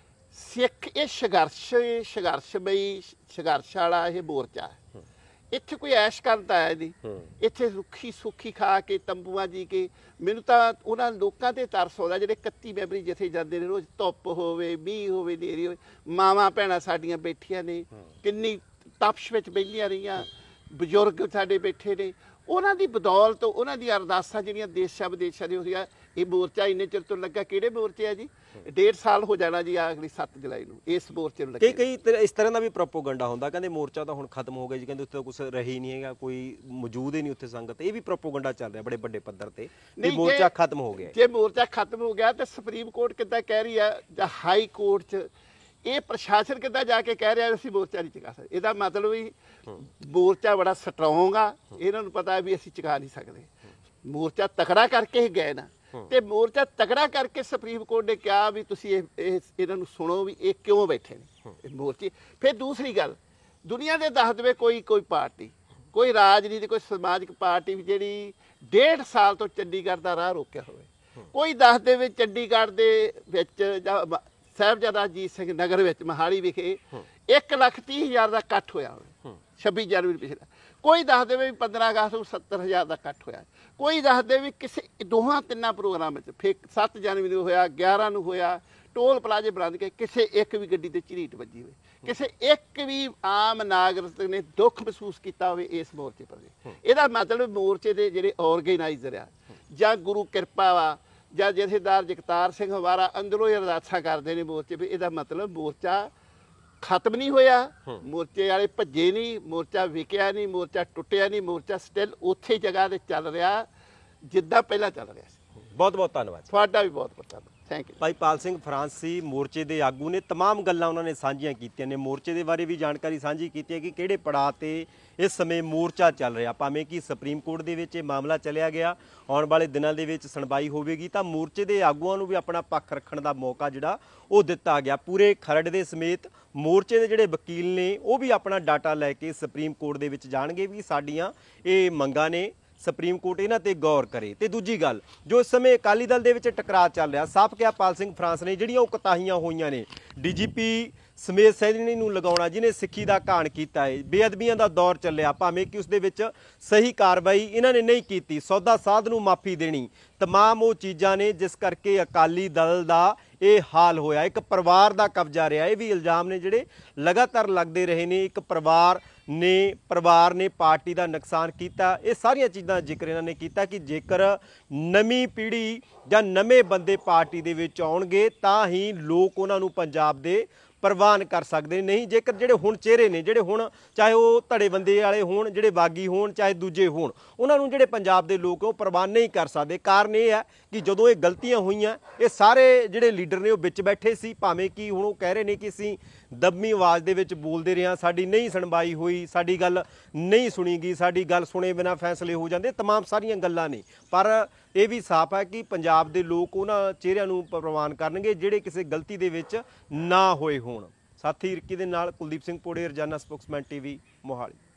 ਸਿੱਖ ਇਹ ਸੰਘਰਸ਼ ਸੰਘਰਸ਼ਮਈ ਸੰਘਰਸ਼ ਵਾਲਾ ਇਹ ਮੋਰਚਾ ਹੈ। ਇੱਥੇ ਕੋਈ ਐਸ਼ ਕਰਦਾ ਹੈ ਨਹੀਂ। ਇੱਥੇ ਰੁੱਖੀ ਸੁੱਖੀ ਖਾ ਕੇ ਤੰਬੂਆਂ ਜੀ ਕੇ, ਮੈਨੂੰ ਤਾਂ ਉਹਨਾਂ ਲੋਕਾਂ ਤੇ ਤਰਸ ਆਉਂਦਾ ਜਿਹੜੇ ਇਕੱਤੀ ਮੈਂਬਰੀ ਜਿੱਥੇ ਜਾਂਦੇ ਨੇ, ਰੋਜ਼ ਧੁੱਪ ਹੋਵੇ, ਮੀਂਹ ਹੋਵੇ, ਹਨੇਰੀ ਹੋਵੇ, ਮਾਵਾਂ ਭੈਣਾਂ ਸਾਡੀਆਂ ਬੈਠੀਆਂ ਨੇ, ਕਿੰਨੀ ਤਪਸ਼ ਵਿੱਚ ਬੈਠੀਆਂ ਰਹੀਆਂ, ਬਜ਼ੁਰਗ ਸਾਡੇ ਬੈਠੇ ਨੇ। ਉਹਨਾਂ ਦੀ ਬਦੌਲਤ, ਉਹਨਾਂ ਦੀਆਂ ਅਰਦਾਸਾਂ ਜਿਹੜੀਆਂ ਦੇਸ਼ਾਂ ਵਿਦੇਸ਼ਾਂ ਦੀਆਂ ਹੋਈਆਂ, ਇਹ ਮੋਰਚਾ ਇੰਨੇ ਚਿਰ ਤੋਂ ਲੱਗਾ। ਕਿਹੜੇ ਮੋਰਚੇ ਆ ਜੀ? ਡੇਢ ਸਾਲ ਹੋ ਜਾਣਾ ਜੀ ਅਗਲੀ ਸੱਤ ਜੁਲਾਈ ਨੂੰ ਇਸ ਮੋਰਚੇ ਨੂੰ ਲੱਗੇ। ਕਈ ਕਈ ਇਸ ਤਰ੍ਹਾਂ ਦਾ ਵੀ ਪ੍ਰੋਪੋਗੰਡਾ ਹੁੰਦਾ, ਕਹਿੰਦੇ ਮੋਰਚਾ ਤਾਂ ਹੁਣ ਖਤਮ ਹੋ ਗਿਆ ਜੀ, ਕਹਿੰਦੇ ਉੱਥੇ ਕੁਝ ਰਹੇ ਹੀ ਨਹੀਂ ਹੈਗਾ, ਕੋਈ ਮੌਜੂਦ ਹੀ ਨਹੀਂ ਉੱਥੇ ਸੰਗਤ। ਇਹ ਵੀ ਪ੍ਰੋਪੋਗੰਡਾ ਚੱਲ ਰਿਹਾ ਬੜੇ ਵੱਡੇ ਪੱਧਰ ਤੇ ਕਿ ਮੋਰਚਾ ਖਤਮ ਹੋ ਗਿਆ। ਜੇ ਮੋਰਚਾ ਖਤਮ ਹੋ ਗਿਆ ਤਾਂ ਸੁਪਰੀਮ ਕੋਰਟ ਕਿੱਦਾਂ ਕਹਿ ਰਹੀ ਆ, ਜਾਂ ਹਾਈ ਕੋਰਟ 'ਚ ਇਹ ਪ੍ਰਸ਼ਾਸਨ ਕਿੱਦਾਂ ਜਾ ਕੇ ਕਹਿ ਰਿਹਾ ਅਸੀਂ ਮੋਰਚਾ ਨਹੀਂ ਚੁਕਾ ਸਕਦੇ? ਇਹਦਾ ਮਤਲਬ ਵੀ ਮੋਰਚਾ ਬੜਾ ਸਟਰੋਂਗ ਆ, ਇਹਨਾਂ ਨੂੰ ਪਤਾ ਵੀ ਅਸੀਂ ਚੁਕਾ ਨਹੀਂ ਸਕਦੇ। ਮੋਰਚਾ ਤਕੜਾ ਕਰਕੇ ਹੀ ਗਏ ਨਾ, ਤੇ ਮੋਰਚਾ ਤਕੜਾ ਕਰਕੇ ਸੁਪਰੀਮ ਕੋਰਟ ਨੇ ਕਿਹਾ ਵੀ ਤੁਸੀਂ ਇਹ ਇਹਨਾਂ ਨੂੰ ਸੁਣੋ ਵੀ ਇਹ ਕਿਉਂ ਬੈਠੇ ਨੇ ਇਹ ਮੋਰਚੇ। ਫਿਰ ਦੂਸਰੀ ਗੱਲ, ਦੁਨੀਆ ਦੇ ਦੱਸ ਦੇਵੇ ਕੋਈ ਕੋਈ ਪਾਰਟੀ, ਕੋਈ ਰਾਜਨੀਤੀ, ਕੋਈ ਸਮਾਜਿਕ ਪਾਰਟੀ ਜਿਹੜੀ ਡੇਢ ਸਾਲ ਤੋਂ ਚੰਡੀਗੜ੍ਹ ਦਾ ਰਾਹ ਰੋਕਿਆ ਹੋਵੇ। ਕੋਈ ਦੱਸ ਦੇਵੇ ਚੰਡੀਗੜ੍ਹ ਦੇ ਵਿੱਚ ਜਾਂ ਸਾਹਿਬਜ਼ਾਦਾ ਅਜੀਤ ਸਿੰਘ ਨਗਰ ਵਿੱਚ ਮੋਹਾਲੀ ਵਿਖੇ ਇੱਕ ਲੱਖ ਤੀਹ ਹਜ਼ਾਰ ਦਾ ਇਕੱਠ ਹੋਇਆ ਹੋਵੇ ਛੱਬੀ ਜਨਵਰੀ ਪਿਛਲਾ। ਕੋਈ ਦੱਸ ਦੇਵੇ ਵੀ ਪੰਦਰਾਂ ਅਗਸਤ ਨੂੰ ਸੱਤਰ ਹਜ਼ਾਰ ਦਾ ਇਕੱਠ ਹੋਇਆ। ਕੋਈ ਦੱਸ ਦੇ ਵੀ ਕਿਸੇ ਦੋਹਾਂ ਤਿੰਨਾਂ ਪ੍ਰੋਗਰਾਮਾਂ 'ਚ ਫਿਰ ਸੱਤ ਜਨਵਰੀ ਨੂੰ ਹੋਇਆ, ਗਿਆਰਾਂ ਨੂੰ ਹੋਇਆ, ਟੋਲ ਪਲਾਜ਼ੇ ਬੰਦ ਕੇ ਕਿਸੇ ਇੱਕ ਵੀ ਗੱਡੀ ਤੇ ਝਰੀਟ ਵੱਜੀ ਹੋਵੇ, ਕਿਸੇ ਇੱਕ ਵੀ ਆਮ ਨਾਗਰਿਕ ਨੇ ਦੁੱਖ ਮਹਿਸੂਸ ਕੀਤਾ ਹੋਵੇ ਇਸ ਮੋਰਚੇ ਪਰ। ਇਹਦਾ ਮਤਲਬ ਮੋਰਚੇ ਦੇ ਜਿਹੜੇ ਆਰਗੇਨਾਈਜ਼ਰ ਆ, ਜਾਂ ਗੁਰੂ ਕਿਰਪਾ ਵਾ, ਜਾਂ ਜਥੇਦਾਰ ਜਗਤਾਰ ਸਿੰਘ ਹਵਾਰਾ ਅੰਦਰੋਂ ਹੀ ਅਰਦਾਸਾਂ ਕਰਦੇ ਨੇ ਮੋਰਚੇ ਵੀ। ਇਹਦਾ ਮਤਲਬ ਮੋਰਚਾ ਖਤਮ ਨਹੀਂ ਹੋਇਆ, ਮੋਰਚੇ ਵਾਲੇ ਭੱਜੇ ਨਹੀਂ, ਮੋਰਚਾ ਵਿਕਿਆ ਨਹੀਂ, ਮੋਰਚਾ ਟੁੱਟਿਆ ਨਹੀਂ, ਮੋਰਚਾ ਸਟਿਲ ਉੱਥੇ ਜਗ੍ਹਾ ਤੇ ਚੱਲ ਰਿਹਾ ਜਿੱਦਾਂ ਪਹਿਲਾਂ ਚੱਲ ਰਿਹਾ ਸੀ। ਬਹੁਤ ਬਹੁਤ ਧੰਨਵਾਦ ਤੁਹਾਡਾ ਵੀ ਬਹੁਤ ਬਹੁਤ ਧੰਨਵਾਦ। Thank you. ਭਾਈ ਪਾਲ ਸਿੰਘ ਫਰਾਂਸੀ ਮੋਰਚੇ ਦੇ ਆਗੂ ਨੇ, ਤਮਾਮ ਗੱਲਾਂ ਉਹਨਾਂ ਨੇ ਸਾਂਝੀਆਂ ਕੀਤੀਆਂ ਨੇ। ਮੋਰਚੇ ਦੇ ਬਾਰੇ ਵੀ ਜਾਣਕਾਰੀ ਸਾਂਝੀ ਕੀਤੀ ਹੈ ਕਿ ਕਿਹੜੇ ਪੜਾਅ ਤੇ ਇਸ ਸਮੇਂ ਮੋਰਚਾ ਚੱਲ ਰਿਹਾ। ਭਾਵੇਂ ਕਿ ਸੁਪਰੀਮ ਕੋਰਟ ਦੇ ਵਿੱਚ ਇਹ ਮਾਮਲਾ ਚਲਿਆ ਗਿਆ, ਆਉਣ ਵਾਲੇ ਦਿਨਾਂ ਦੇ ਵਿੱਚ ਸੁਣਵਾਈ ਹੋਵੇਗੀ ਤਾਂ ਮੋਰਚੇ ਦੇ ਆਗੂਆਂ ਨੂੰ ਵੀ ਆਪਣਾ ਪੱਖ ਰੱਖਣ ਦਾ ਮੌਕਾ ਜਿਹੜਾ ਉਹ ਦਿੱਤਾ ਗਿਆ। ਪੂਰੇ ਖਰੜ ਦੇ ਸਮੇਤ ਮੋਰਚੇ ਦੇ ਜਿਹੜੇ ਵਕੀਲ ਨੇ ਉਹ ਵੀ ਆਪਣਾ ਡਾਟਾ ਲੈ ਕੇ ਸੁਪਰੀਮ ਕੋਰਟ ਦੇ ਵਿੱਚ ਜਾਣਗੇ ਵੀ ਸਾਡੀਆਂ ਇਹ ਮੰਗਾਂ ਨੇ, ਸੁਪਰੀਮ ਕੋਰਟ ਇਹਨਾਂ ਤੇ ਗੌਰ ਕਰੇ। ਤੇ ਦੂਜੀ ਗੱਲ, ਜੋ ਇਸ ਸਮੇਂ ਅਕਾਲੀ ਦਲ ਦੇ ਵਿੱਚ ਟਕਰਾਅ ਚੱਲ ਰਿਹਾ, ਸਾਫ਼ ਕਿਹਾ ਪਾਲ ਸਿੰਘ ਫਰਾਂਸ ਨੇ, ਜਿਹੜੀਆਂ ਉਹ ਕੁਤਾਹੀਆਂ ਹੋਈਆਂ ਨੇ ਡੀਜੀਪੀ ਸਮੇਤ ਸੈਣੀ ਨੂੰ ਲਗਾਉਣਾ, ਜਿਹਨੇ ਸਿੱਖੀ ਦਾ ਘਾਣ ਕੀਤਾ ਹੈ, ਬੇਅਦਬੀਆਂ ਦਾ ਦੌਰ ਚੱਲਿਆ, ਭਾਵੇਂ ਕਿ ਉਸ ਦੇ ਵਿੱਚ ਸਹੀ ਕਾਰਵਾਈ ਇਹਨਾਂ ਨੇ ਨਹੀਂ ਕੀਤੀ, ਸੌਦਾ ਸਾਧ ਨੂੰ ਮਾਫੀ ਦੇਣੀ, ਤਮਾਮ ਉਹ ਚੀਜ਼ਾਂ ਨੇ ਜਿਸ ਕਰਕੇ ਅਕਾਲੀ ਦਲ ਦਾ ਇਹ ਹਾਲ ਹੋਇਆ। ਇੱਕ ਪਰਿਵਾਰ ਦਾ ਕਬਜ਼ਾ ਰਿਹਾ, ਇਹ ਵੀ ਇਲਜ਼ਾਮ ਨੇ ਜਿਹੜੇ ਲਗਾਤਾਰ ਲੱਗਦੇ ਰਹੇ ਨੇ। ਇੱਕ ਪਰਿਵਾਰ ਨੇ ਪਰਿਵਾਰ ਨੇ ਪਾਰਟੀ ਦਾ ਨੁਕਸਾਨ ਕੀਤਾ। ਇਹ ਸਾਰੀਆਂ ਚੀਜ਼ਾਂ ਦਾ ਜ਼ਿਕਰ ਇਹਨਾਂ ਨੇ ਕੀਤਾ ਕਿ ਜੇਕਰ ਨਵੀਂ ਪੀੜ੍ਹੀ ਜਾਂ ਨਵੇਂ ਬੰਦੇ ਪਾਰਟੀ ਦੇ ਵਿੱਚ ਆਉਣਗੇ ਤਾਂ ਹੀ ਲੋਕ ਉਹਨਾਂ ਨੂੰ ਪੰਜਾਬ ਦੇ ਪ੍ਰਵਾਨ ਕਰ ਸਕਦੇ ਨਹੀਂ। ਜੇਕਰ ਜਿਹੜੇ ਹੁਣ ਚਿਹਰੇ ਨੇ, ਜਿਹੜੇ ਹੁਣ ਚਾਹੇ ਉਹ ਧੜੇਬੰਦੀ ਵਾਲੇ ਹੋਣ, ਜਿਹੜੇ ਬਾਗੀ ਹੋਣ, ਚਾਹੇ ਦੂਜੇ ਹੋਣ, ਉਹਨਾਂ ਨੂੰ ਜਿਹੜੇ ਪੰਜਾਬ ਦੇ ਲੋਕ ਉਹ ਪ੍ਰਵਾਨ ਨਹੀਂ ਕਰ ਸਕਦੇ। ਕਾਰਨ ਇਹ ਹੈ ਕਿ ਜਦੋਂ ਇਹ ਗਲਤੀਆਂ ਹੋਈਆਂ, ਇਹ ਸਾਰੇ ਜਿਹੜੇ ਲੀਡਰ ਨੇ ਉਹ ਵਿੱਚ ਬੈਠੇ ਸੀ। ਭਾਵੇਂ ਕਿ ਹੁਣ ਉਹ ਕਹਿ ਰਹੇ ਨੇ ਕਿ ਅਸੀਂ ਦਬਮੀ ਆਵਾਜ਼ ਦੇ ਵਿੱਚ ਬੋਲਦੇ ਰਹੇ ਹਾਂ, ਸਾਡੀ ਨਹੀਂ ਸੁਣਵਾਈ ਹੋਈ, ਸਾਡੀ ਗੱਲ ਨਹੀਂ ਸੁਣੀ ਗਈ, ਸਾਡੀ ਗੱਲ ਸੁਣੇ ਬਿਨਾਂ ਫੈਸਲੇ ਹੋ ਜਾਂਦੇ, ਤਮਾਮ ਸਾਰੀਆਂ ਗੱਲਾਂ ਨੇ। ਪਰ ਇਹ ਵੀ ਸਾਫ਼ ਹੈ ਕਿ ਪੰਜਾਬ ਦੇ ਲੋਕ ਉਹਨਾਂ ਚਿਹਰਿਆਂ ਨੂੰ ਪ੍ਰਵਾਨ ਕਰਨਗੇ ਜਿਹੜੇ ਕਿਸੇ ਗਲਤੀ ਦੇ ਵਿੱਚ ਨਾ ਹੋਏ ਹੋਣ। ਸਾਥੀ ਰਿੱਕੀ ਦੇ ਨਾਲ ਕੁਲਦੀਪ ਸਿੰਘ ਪੋੜੇ, ਰੋਜ਼ਾਨਾ ਸਪੋਕਸਮੈਨ ਟੀਵੀ, ਮੋਹਾਲੀ।